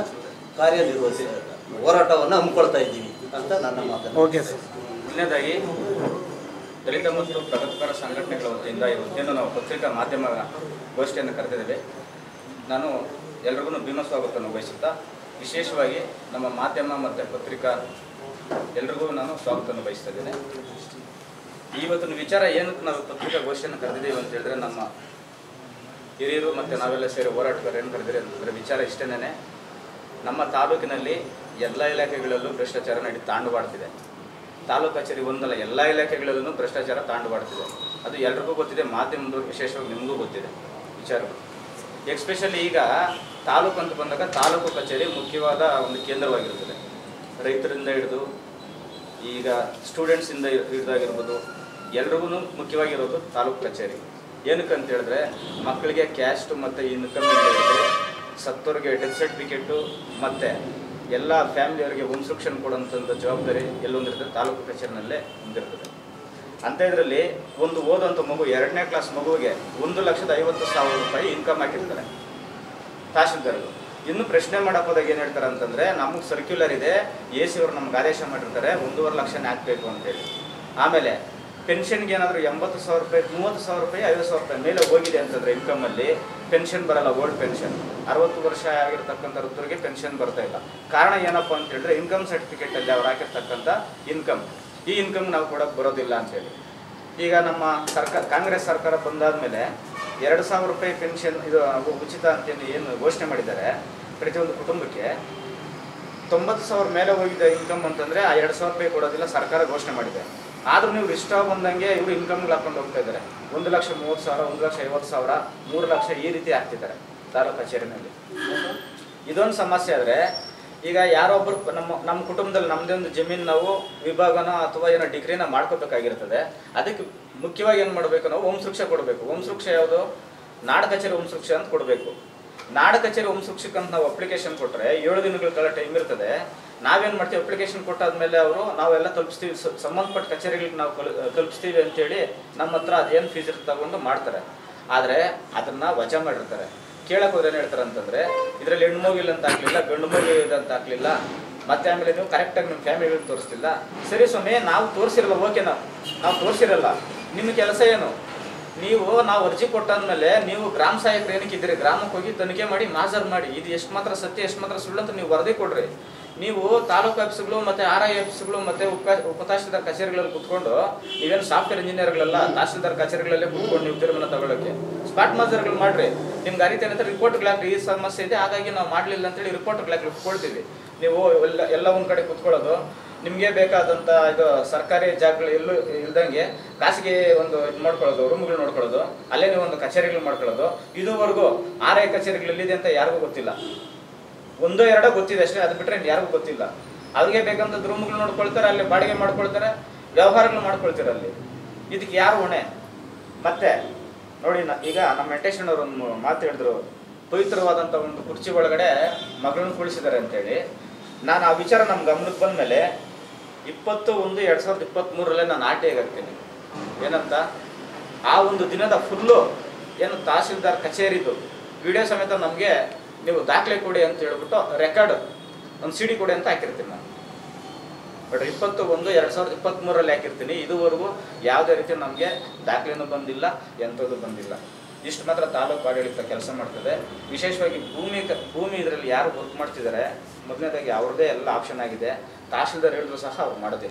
ಹಮ್ಮಿಕೊಳ್ತಾ ಇದ್ದೀವಿ ಅಂತ ನನ್ನ ಮಾತು. Okay sir. ಮೊದಲನೇದಾಗಿ ದಲಿತ ಮತ್ತು ಪ್ರಗತಿಪರ ಸಂಘಟನೆಗಳ ವತಿಯಿಂದ ಇವತ್ತೇನು ನಾವು ಪತ್ರಿಕಾ ಮಾಧ್ಯಮ ಗೋಷ್ಠಿಯನ್ನು ಕರೆದಿದ್ದೇವೆ. ನಾನು ಎಲ್ರಿಗೂ ಭೀಮ ಸ್ವಾಗತವನ್ನು ಬಯಸುತ್ತಾ, ವಿಶೇಷವಾಗಿ ನಮ್ಮ ಮಾಧ್ಯಮ ಮತ್ತು ಪತ್ರಿಕಾ ಎಲ್ರಿಗೂ ನಾನು ಸ್ವಾಗತವನ್ನು ಬಯಸ್ತಾ ಇದ್ದೇನೆ. ಇವತ್ತಿನ ವಿಚಾರ ಏನಕ್ಕೆ ನಾವು ಪತ್ರಿಕಾ ಗೋಷ್ಠಿಯನ್ನು ಕರೆದಿದ್ದೀವಿ ಅಂತ ಹೇಳಿದ್ರೆ, ನಮ್ಮ ಹಿರಿಯರು ಮತ್ತು ನಾವೆಲ್ಲ ಸೇರಿ ಹೋರಾಟಗಾರರು ಏನು ಕರೆದಿರಿ ಅಂತಂದರೆ ವಿಚಾರ ಇಷ್ಟೇನೆ. ನಮ್ಮ ತಾಲೂಕಿನಲ್ಲಿ ಎಲ್ಲ ಇಲಾಖೆಗಳಲ್ಲೂ ಭ್ರಷ್ಟಾಚಾರ ತಾಂಡವಾಡ್ತಿದೆ. ತಾಲೂಕು ಕಚೇರಿ ಒಂದಲ್ಲ, ಎಲ್ಲ ಇಲಾಖೆಗಳಲ್ಲೂ ಭ್ರಷ್ಟಾಚಾರ ತಾಂಡವಾಡ್ತಿದೆ. ಅದು ಎಲ್ರಿಗೂ ಗೊತ್ತಿದೆ, ಮಾಧ್ಯಮದವ್ರು ವಿಶೇಷವಾಗಿ ನಿಮಗೂ ಗೊತ್ತಿದೆ ವಿಚಾರಗಳು. ಎಸ್ಪೆಷಲಿ ಈಗ ತಾಲೂಕು ಅಂತ ಬಂದಾಗ ತಾಲೂಕು ಕಚೇರಿ ಮುಖ್ಯವಾದ ಒಂದು ಕೇಂದ್ರವಾಗಿರುತ್ತದೆ. ರೈತರಿಂದ ಹಿಡಿದು ಈಗ ಸ್ಟೂಡೆಂಟ್ಸಿಂದ ಹಿಡಿದಾಗಿರ್ಬೋದು, ಎಲ್ರಿಗೂ ಮುಖ್ಯವಾಗಿರೋದು ತಾಲೂಕು ಕಚೇರಿ. ಏನಕ್ಕೆ ಅಂತ ಹೇಳಿದ್ರೆ, ಮಕ್ಕಳಿಗೆ ಕ್ಯಾಸ್ಟ್ ಮತ್ತು ಇನ್ಕಮ್ ಇರುತ್ತೆ, ಸತ್ತೋರಿಗೆ ಡೆತ್ ಸರ್ಟಿಫಿಕೇಟು ಮತ್ತು ಎಲ್ಲ ಫ್ಯಾಮಿಲಿಯವರಿಗೆ ವಂಶವೃಕ್ಷಣ ಕೊಡುವಂಥ ಜವಾಬ್ದಾರಿ ಎಲ್ಲೊಂದಿರ್ತದೆ ತಾಲೂಕು ಕಚೇರಿನಲ್ಲೇ ಹೊಂದಿರ್ತದೆ. ಅಂತ ಇದರಲ್ಲಿ ಒಂದು ಓದಂಥ ಮಗು 2ನೇ ಕ್ಲಾಸ್ ಮಗುವಿಗೆ 1,50,000 ರೂಪಾಯಿ ಇನ್ಕಮ್ ಹಾಕಿರ್ತಾರೆ ತಹಶೀಲ್ದಾರ್ಗಳು. ಇನ್ನು ಪ್ರಶ್ನೆ ಮಾಡಕ್ಕೆ ಹೋದಾಗ ಏನು ಹೇಳ್ತಾರೆ ಅಂತಂದರೆ, ನಮಗೆ ಸರ್ಕ್ಯುಲರ್ ಇದೆ, AC ಅವರು ನಮ್ಗೆ ಆದೇಶ ಮಾಡಿರ್ತಾರೆ 1.5 ಲಕ್ಷನೇ ಹಾಕಬೇಕು ಅಂತೇಳಿ. ಆಮೇಲೆ ಪೆನ್ಷನ್ಗೆ ಏನಾದರೂ 80,000 ರೂಪಾಯಿ, 30,000 ರೂಪಾಯಿ, 50,000 ರೂಪಾಯಿ ಮೇಲೆ ಹೋಗಿದೆ ಅಂತಂದರೆ ಇನ್ಕಮಲ್ಲಿ ಪೆನ್ಷನ್ ಬರಲ್ಲ. ಓಲ್ಡ್ ಪೆನ್ಷನ್ 60 ವರ್ಷ ಆಗಿರ್ತಕ್ಕಂಥ ವೃದ್ಧರಿಗೆ ಪೆನ್ಷನ್ ಬರ್ತಾ ಇಲ್ಲ. ಕಾರಣ ಏನಪ್ಪ ಅಂತ ಹೇಳಿದ್ರೆ ಇನ್ಕಮ್ ಸರ್ಟಿಫಿಕೇಟಲ್ಲಿ ಅವ್ರು ಹಾಕಿರ್ತಕ್ಕಂಥ ಇನ್ಕಮ್, ಈ ಇನ್ಕಮ್ ನಾವು ಕೊಡೋಕ್ಕೆ ಬರೋದಿಲ್ಲ ಅಂತೇಳಿ. ಈಗ ನಮ್ಮ ಸರ್ಕಾರ, ಕಾಂಗ್ರೆಸ್ ಸರ್ಕಾರ ಬಂದಾದಮೇಲೆ 2,000 ರೂಪಾಯಿ ಪೆನ್ಷನ್ ಇದು ಉಚಿತ ಅಂತೇಳಿ ಏನು ಘೋಷಣೆ ಮಾಡಿದ್ದಾರೆ ಪ್ರತಿಯೊಂದು ಕುಟುಂಬಕ್ಕೆ. 90,000 ಮೇಲೆ ಹೋಗಿದ್ದ ಇನ್ಕಮ್ ಅಂತಂದರೆ ಆ 2,000 ರೂಪಾಯಿ ಕೊಡೋದಿಲ್ಲ ಸರ್ಕಾರ ಘೋಷಣೆ ಮಾಡಿದೆ. ಆದರೂ ನೀವು ಇಷ್ಟ ಬಂದಂಗೆ ಇವರು ಇನ್ಕಮ್ಗಳು ಹಾಕೊಂಡು ಹೋಗ್ತಾ ಇದ್ದಾರೆ. 1,30,000, 1,50,000, 3 ಲಕ್ಷ ಈ ರೀತಿ ಆಗ್ತಿದ್ದಾರೆ ತಾಲೂಕು ಕಚೇರಿನಲ್ಲಿ. ಇದೊಂದು ಸಮಸ್ಯೆ. ಆದರೆ ಈಗ ಯಾರೊಬ್ಬರು ನಮ್ಮ ಕುಟುಂಬದಲ್ಲಿ ನಮ್ಮದೇ ಒಂದು ಜಮೀನು ನಾವು ವಿಭಾಗನ ಅಥವಾ ಏನೋ ಡಿಗ್ರಿನ ಮಾಡ್ಕೋಬೇಕಾಗಿರ್ತದೆ. ಅದಕ್ಕೆ ಮುಖ್ಯವಾಗಿ ಏನು ಮಾಡಬೇಕು, ನಾವು ಹೋಮ್ ಸುರಕ್ಷೆ ಕೊಡಬೇಕು. ಹೋಮ್ ಸುರಕ್ಷೆ ಯಾವುದು? ನಾಡ ಕಚೇರಿ ಹೋಮ್ ಸುರಕ್ಷೆ ಅಂತ ಕೊಡಬೇಕು. ನಾಡ ಕಚೇರಿ ಹೋಮ್ ಸುರಕ್ಷೆಗೆ ಅಂತ ನಾವು ಅಪ್ಲಿಕೇಶನ್ ಕೊಟ್ಟರೆ 7 ದಿನಗಳ ಕಾಲ ಟೈಮ್ ಇರ್ತದೆ. ನಾವೇನು ಮಾಡ್ತೀವಿ, ಅಪ್ಲಿಕೇಶನ್ ಕೊಟ್ಟಾದ್ಮೇಲೆ ಅವರು ನಾವೆಲ್ಲ ತಲುಪಿಸ್ತೀವಿ, ಸಂಬಂಧಪಟ್ಟ ಕಚೇರಿಗಳಿಗೆ ನಾವು ತಲುಪಿಸ್ತೀವಿ ಅಂತೇಳಿ ನಮ್ಮ ಹತ್ರ ಅದೇನು ಫೀಸ್ ಇರುತ್ತೆ ತಗೊಂಡು ಮಾಡ್ತಾರೆ. ಆದರೆ ಅದನ್ನು ವಜಾ ಮಾಡಿರ್ತಾರೆ. ಕೇಳಕ್ಕೆ ಹೋದ್ರೆ ಏನು ಹೇಳ್ತಾರೆ ಅಂತಂದರೆ, ಇದರಲ್ಲಿ ಹೆಣ್ಣು ಮಗುವಿಲ್ಲ ಅಂತ ಹಾಕಲಿಲ್ಲ, ಗಂಡು ಮಗು ಇದೆ ಅಂತ ಹಾಕಲಿಲ್ಲ, ಮತ್ತು ಆಮೇಲೆ ನೀವು ಕರೆಕ್ಟಾಗಿ ನಿಮ್ಮ ಫ್ಯಾಮಿಲಿಗೆ ತೋರಿಸ್ತಿಲ್ಲ. ಸರಿ ಸ್ವಾಮಿ, ನಾವು ತೋರಿಸಿರಲ್ಲ, ಓಕೆ, ನಾವು ತೋರಿಸಿರಲ್ಲ, ನಿಮ್ಮ ಕೆಲಸ ಏನು? ನಾವು ಅರ್ಜಿ ಕೊಟ್ಟಾದ್ಮೇಲೆ ನೀವು ಗ್ರಾಮ ಸಹಾಯಕರು ಏನಕ್ಕಿದ್ದೀರಿ, ಗ್ರಾಮಕ್ಕೆ ಹೋಗಿ ತನಿಖೆ ಮಾಡಿ ಮಾಜರ್ ಮಾಡಿ, ಇದು ಎಷ್ಟು ಮಾತ್ರ ಸತ್ಯ ಎಷ್ಟು ಮಾತ್ರ ಸುಳ್ಳು ಅಂತ ನೀವು ವರದಿ ಕೊಡ್ರಿ. ನೀವು ತಾಲೂಕು ಆಫೀಸ್ಗಳು ಮತ್ತು RI ಆಫೀಸ್ಗಳು ಮತ್ತು ಉಪತಹಶೀಲ್ದಾರ್ ಕಚೇರಿಗಳಲ್ಲಿ ಕುತ್ಕೊಂಡು, ನೀವೇನು ಸಾಫ್ಟ್ವೇರ್ ಇಂಜಿನಿಯರ್ಗಳೆಲ್ಲ ತಹಶೀಲ್ದಾರ್ ಕಚೇರಿಗಳಲ್ಲೇ ಕುತ್ಕೊಂಡು ನೀವು ತೀರ್ಮಾನ ತಗೊಳ್ಳೋಕ್ಕೆ ಸ್ಪಾಟ್ ಮಾಜರ್ಗಳು ಮಾಡಿರಿ. ನಿಮ್ಗೆ ಅರಿತೆ ಏನಂತ ರಿಪೋರ್ಟ್ಗಳಾಗ್ರಿ, ಈ ಸಮಸ್ಯೆ ಇದೆ ಹಾಗಾಗಿ ನಾವು ಮಾಡಲಿಲ್ಲ ಅಂತೇಳಿ ರಿಪೋರ್ಟ್ಗಳಾಗ್ಲಿ ಕುತ್ಕೊಳ್ತೀವಿ. ನೀವು ಎಲ್ಲ ಒಂದು ಕಡೆ ಕುತ್ಕೊಳ್ಳೋದು, ನಿಮಗೆ ಬೇಕಾದಂಥ ಇದು ಸರ್ಕಾರಿ ಜಾಗಗಳು ಎಲ್ಲೂ ಇಲ್ದಂಗೆ ಖಾಸಗಿ ಒಂದು ಇದು ಮಾಡ್ಕೊಳ್ಳೋದು, ರೂಮ್ಗಳು ನೋಡ್ಕೊಳ್ಳೋದು, ಅಲ್ಲೇ ನೀವು ಒಂದು ಕಚೇರಿಗಳು ಮಾಡ್ಕೊಳ್ಳೋದು. ಇದುವರೆಗೂ RI ಕಚೇರಿಗಳು ಎಲ್ಲಿದೆ ಅಂತ ಯಾರಿಗೂ ಗೊತ್ತಿಲ್ಲ. 1-2 ಗೊತ್ತಿದೆ ಅಷ್ಟೇ, ಅದು ಬಿಟ್ಟರೆ ಯಾರಿಗೂ ಗೊತ್ತಿಲ್ಲ. ಅವ್ರಿಗೆ ಬೇಕಂತ ರೂಮ್ಗಳು ನೋಡ್ಕೊಳ್ತಾರೆ, ಅಲ್ಲಿ ಬಾಡಿಗೆ ಮಾಡ್ಕೊಳ್ತಾರೆ, ವ್ಯವಹಾರಗಳು ಮಾಡ್ಕೊಳ್ತಾರೆ ಅಲ್ಲಿ. ಇದಕ್ಕೆ ಯಾರು ಹೊಣೆ? ಮತ್ತೆ ನೋಡಿ, ಈಗ ನಮ್ಮ ವೆಂಕಟೇಶಣ್ಣವ್ರು ಒಂದು ಮಾತು ಹೇಳಿದ್ರು, ಪವಿತ್ರವಾದಂಥ ಒಂದು ಕುರ್ಚಿ ಒಳಗಡೆ ಮಗಳನ್ನು ಕುಳಿಸಿದ್ದಾರೆ ಅಂತೇಳಿ. ನಾನು ಆ ವಿಚಾರ ನಮ್ಮ ಗಮನಕ್ಕೆ ಬಂದ ಮೇಲೆ 20/1/2023 ನಾನು RTI ಆಗ್ತೀನಿ. ಏನಂತ, ಆ ಒಂದು ದಿನದ ಫುಲ್ಲು ಏನು ತಹಶೀಲ್ದಾರ್ ಕಚೇರಿದು ವಿಡಿಯೋ ಸಮೇತ ನಮಗೆ ನೀವು ದಾಖಲೆ ಕೊಡಿ ಅಂತ ಹೇಳ್ಬಿಟ್ಟು ರೆಕಾರ್ಡ್ ಒಂದು CD ಕೊಡಿ ಅಂತ ಹಾಕಿರ್ತೀನಿ ನಾನು. ಬಟ್ 20/1/2023 ಹಾಕಿರ್ತೀನಿ. ಇದುವರೆಗೂ ಯಾವುದೇ ರೀತಿ ನಮಗೆ ದಾಖಲೆನೂ ಬಂದಿಲ್ಲ, ಎಂಥದ್ದು ಬಂದಿಲ್ಲ. ಇಷ್ಟು ಮಾತ್ರ ತಾಲೂಕು ಆಡಳಿತ ಕೆಲಸ ಮಾಡ್ತದೆ. ವಿಶೇಷವಾಗಿ ಭೂಮಿ ಇದರಲ್ಲಿ ಯಾರು ವರ್ಕ್ ಮಾಡ್ತಿದ್ದಾರೆ, ಮೊದಲನೇದಾಗಿ ಅವ್ರದ್ದೇ ಎಲ್ಲ ಆಪ್ಷನ್ ಆಗಿದೆ. ತಹಶೀಲ್ದಾರ್ ಹೇಳಿದ್ರು ಸಹ ಅವ್ರು ಮಾಡೋದಿಲ್ಲ.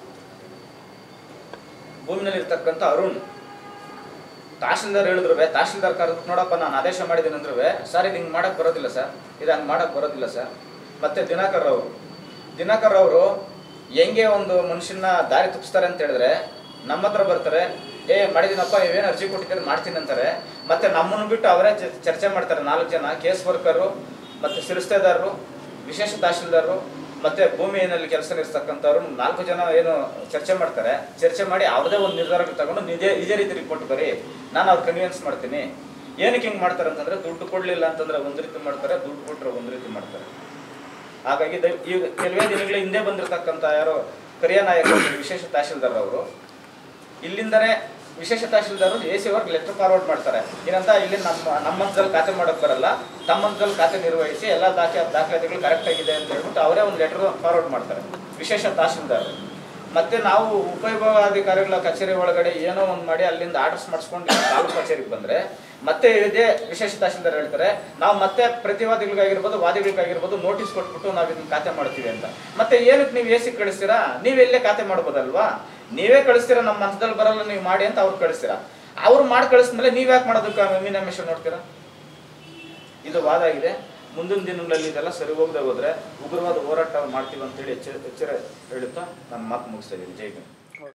ಭೂಮಿನಲ್ಲಿ ಇರ್ತಕ್ಕಂಥ ಅರುಣ್ ತಹಶೀಲ್ದಾರ್ ಹೇಳಿದ್ರು, ತಹಶೀಲ್ದಾರ್ ಕರೆದು ನೋಡಪ್ಪ ನಾನು ಆದೇಶ ಮಾಡಿದ್ದೀನಿ ಅಂದ್ರೂ, ಸರ್ ಇದು ಹಿಂಗೆ ಮಾಡೋಕ್ಕೆ ಬರೋದಿಲ್ಲ ಸರ್, ಇದು ಹಂಗೆ ಮಾಡೋಕ್ಕೆ ಬರೋದಿಲ್ಲ ಸರ್. ಮತ್ತು ದಿನಕರ್ ಅವರು ಹೆಂಗೆ ಒಂದು ಮನುಷ್ಯನ ದಾರಿ ತಪ್ಪಿಸ್ತಾರೆ ಅಂತ ಹೇಳಿದ್ರೆ, ನಮ್ಮ ಹತ್ರ ಬರ್ತಾರೆ, ಮಾಡಿದ್ದೀನಪ್ಪ, ನೀವೇನು ಅರ್ಜಿ ಕೊಟ್ಟಿದ್ದೀರಿ ಮಾಡ್ತೀನಿ ಅಂತಾರೆ. ಮತ್ತು ನಮ್ಮನ್ನು ಬಿಟ್ಟು ಅವರೇ ಚರ್ಚೆ ಮಾಡ್ತಾರೆ. 4 ಜನ ಕೇಸ್ ವರ್ಕರು ಮತ್ತು ಸಿರಿಸ್ತೆದಾರರು, ವಿಶೇಷ ತಹಶೀಲ್ದಾರರು ಮತ್ತು ಭೂಮಿಯಲ್ಲಿ ಕೆಲಸ ನಿರ್ಸ್ತಕ್ಕಂಥವ್ರು 4 ಜನ ಏನು ಚರ್ಚೆ ಮಾಡ್ತಾರೆ. ಚರ್ಚೆ ಮಾಡಿ ಅವ್ರದೇ ಒಂದು ನಿರ್ಧಾರಗಳು ತಗೊಂಡು ಇದೇ ರೀತಿ ರಿಪೋರ್ಟ್ ಬರೀ, ನಾನು ಅವ್ರು ಕನ್ವಿನ್ಸ್ ಮಾಡ್ತೀನಿ. ಏನಕ್ಕೆ ಹಿಂಗೆ ಮಾಡ್ತಾರೆ ಅಂತಂದರೆ, ದುಡ್ಡು ಕೊಡಲಿಲ್ಲ ಅಂತಂದರೆ ಒಂದು ರೀತಿ ಮಾಡ್ತಾರೆ, ದುಡ್ಡು ಕೊಟ್ಟರೆ ಒಂದು ರೀತಿ ಮಾಡ್ತಾರೆ. ಹಾಗಾಗಿ ಈಗ ಕೆಲವೇ ದಿನಗಳ ಹಿಂದೆ ಬಂದಿರತಕ್ಕಂಥ ಯಾರೋ ಕರಿಯ ನಾಯಕ ವಿಶೇಷ ತಹಶೀಲ್ದಾರ್ ಅವರು ಇಲ್ಲಿಂದನೇ ವಿಶೇಷ ತಹಶೀಲ್ದಾರರು AC ಅವ್ರಿಗೆ ಲೆಟರ್ ಫಾರ್ವರ್ಡ್ ಮಾಡ್ತಾರೆ. ಏನಂತ, ಇಲ್ಲಿ ನಮ್ಮ ಹಂತದಲ್ಲಿ ಖಾತೆ ಮಾಡೋಕ್ಕೆ ಬರಲ್ಲ, ತಮ್ಮ ಹಂತದಲ್ಲಿ ಖಾತೆ ನಿರ್ವಹಿಸಿ ಎಲ್ಲ ದಾಖಲಾತಿಗಳು ಕರೆಕ್ಟ್ ಆಗಿದೆ ಅಂತ ಹೇಳ್ಬಿಟ್ಟು ಅವರೇ ಒಂದು ಲೆಟರ್ ಫಾರ್ವರ್ಡ್ ಮಾಡ್ತಾರೆ ವಿಶೇಷ ತಹಶೀಲ್ದಾರ್. ಮತ್ತು ನಾವು ಉಪವಿಭಾಗಾಧಿಕಾರಿಗಳ ಕಚೇರಿ ಒಳಗಡೆ ಏನೋ ಒಂದು ಮಾಡಿ ಅಲ್ಲಿಂದ ಆರ್ಡರ್ಸ್ ಮಾಡಿಸ್ಕೊಂಡು ತಾಲೂಕು ಕಚೇರಿಗೆ ಬಂದರೆ ಮತ್ತೆ ಇದೇ ವಿಶೇಷ ತಹಶೀಲ್ದಾರ್ ಹೇಳ್ತಾರೆ, ನಾವು ಮತ್ತೆ ಪ್ರತಿವಾದಿಗಳಿಗಾಗಿರ್ಬೋದು ವಾದಿಗಳಿಗಾಗಿರ್ಬೋದು ನೋಟಿಸ್ ಕೊಟ್ಬಿಟ್ಟು ನಾವು ಇದನ್ನ ಖಾತೆ ಮಾಡ್ತೀವಿ ಅಂತ. ಮತ್ತೆ ಏನಕ್ಕೆ ನೀವು AC ಕಳಿಸ್ತೀರಾ? ನೀವೆಲ್ಲೇ ಖಾತೆ ಮಾಡ್ಬೋದಲ್ವಾ? ನೀವೇ ಕಳಿಸ್ತೀರಾ, ನಮ್ಮ ಹಂತದಲ್ಲಿ ಬರಲ್ಲ ನೀವು ಮಾಡಿ ಅಂತ ಅವ್ರು ಕಳಿಸ್ತೀರಾ. ಅವ್ರು ಮಾಡಿ ಕಳಿಸ್ಮೇಲೆ ನೀವು ಯಾಕೆ ಮಾಡೋದಕ್ಕೆ ಮೀನಾಮೇಷ ನೋಡ್ತೀರಾ? ಇದು ವಾದ ಆಗಿದೆ. ಮುಂದಿನ ದಿನಗಳಲ್ಲಿ ಇದೆಲ್ಲ ಸರಿ ಹೋಗದೆ ಹೋದರೆ ಉಗ್ರವಾದ ಹೋರಾಟ ಮಾಡ್ತೀವಿ ಅಂತೇಳಿ ಎಚ್ಚರ ಹೇಳುತ್ತಾ ನಾನು ಮಾತು ಮುಗಿಸ್ತಾ ಇದ್ದೀನಿ. ಜೈ ಹಿಂದ್.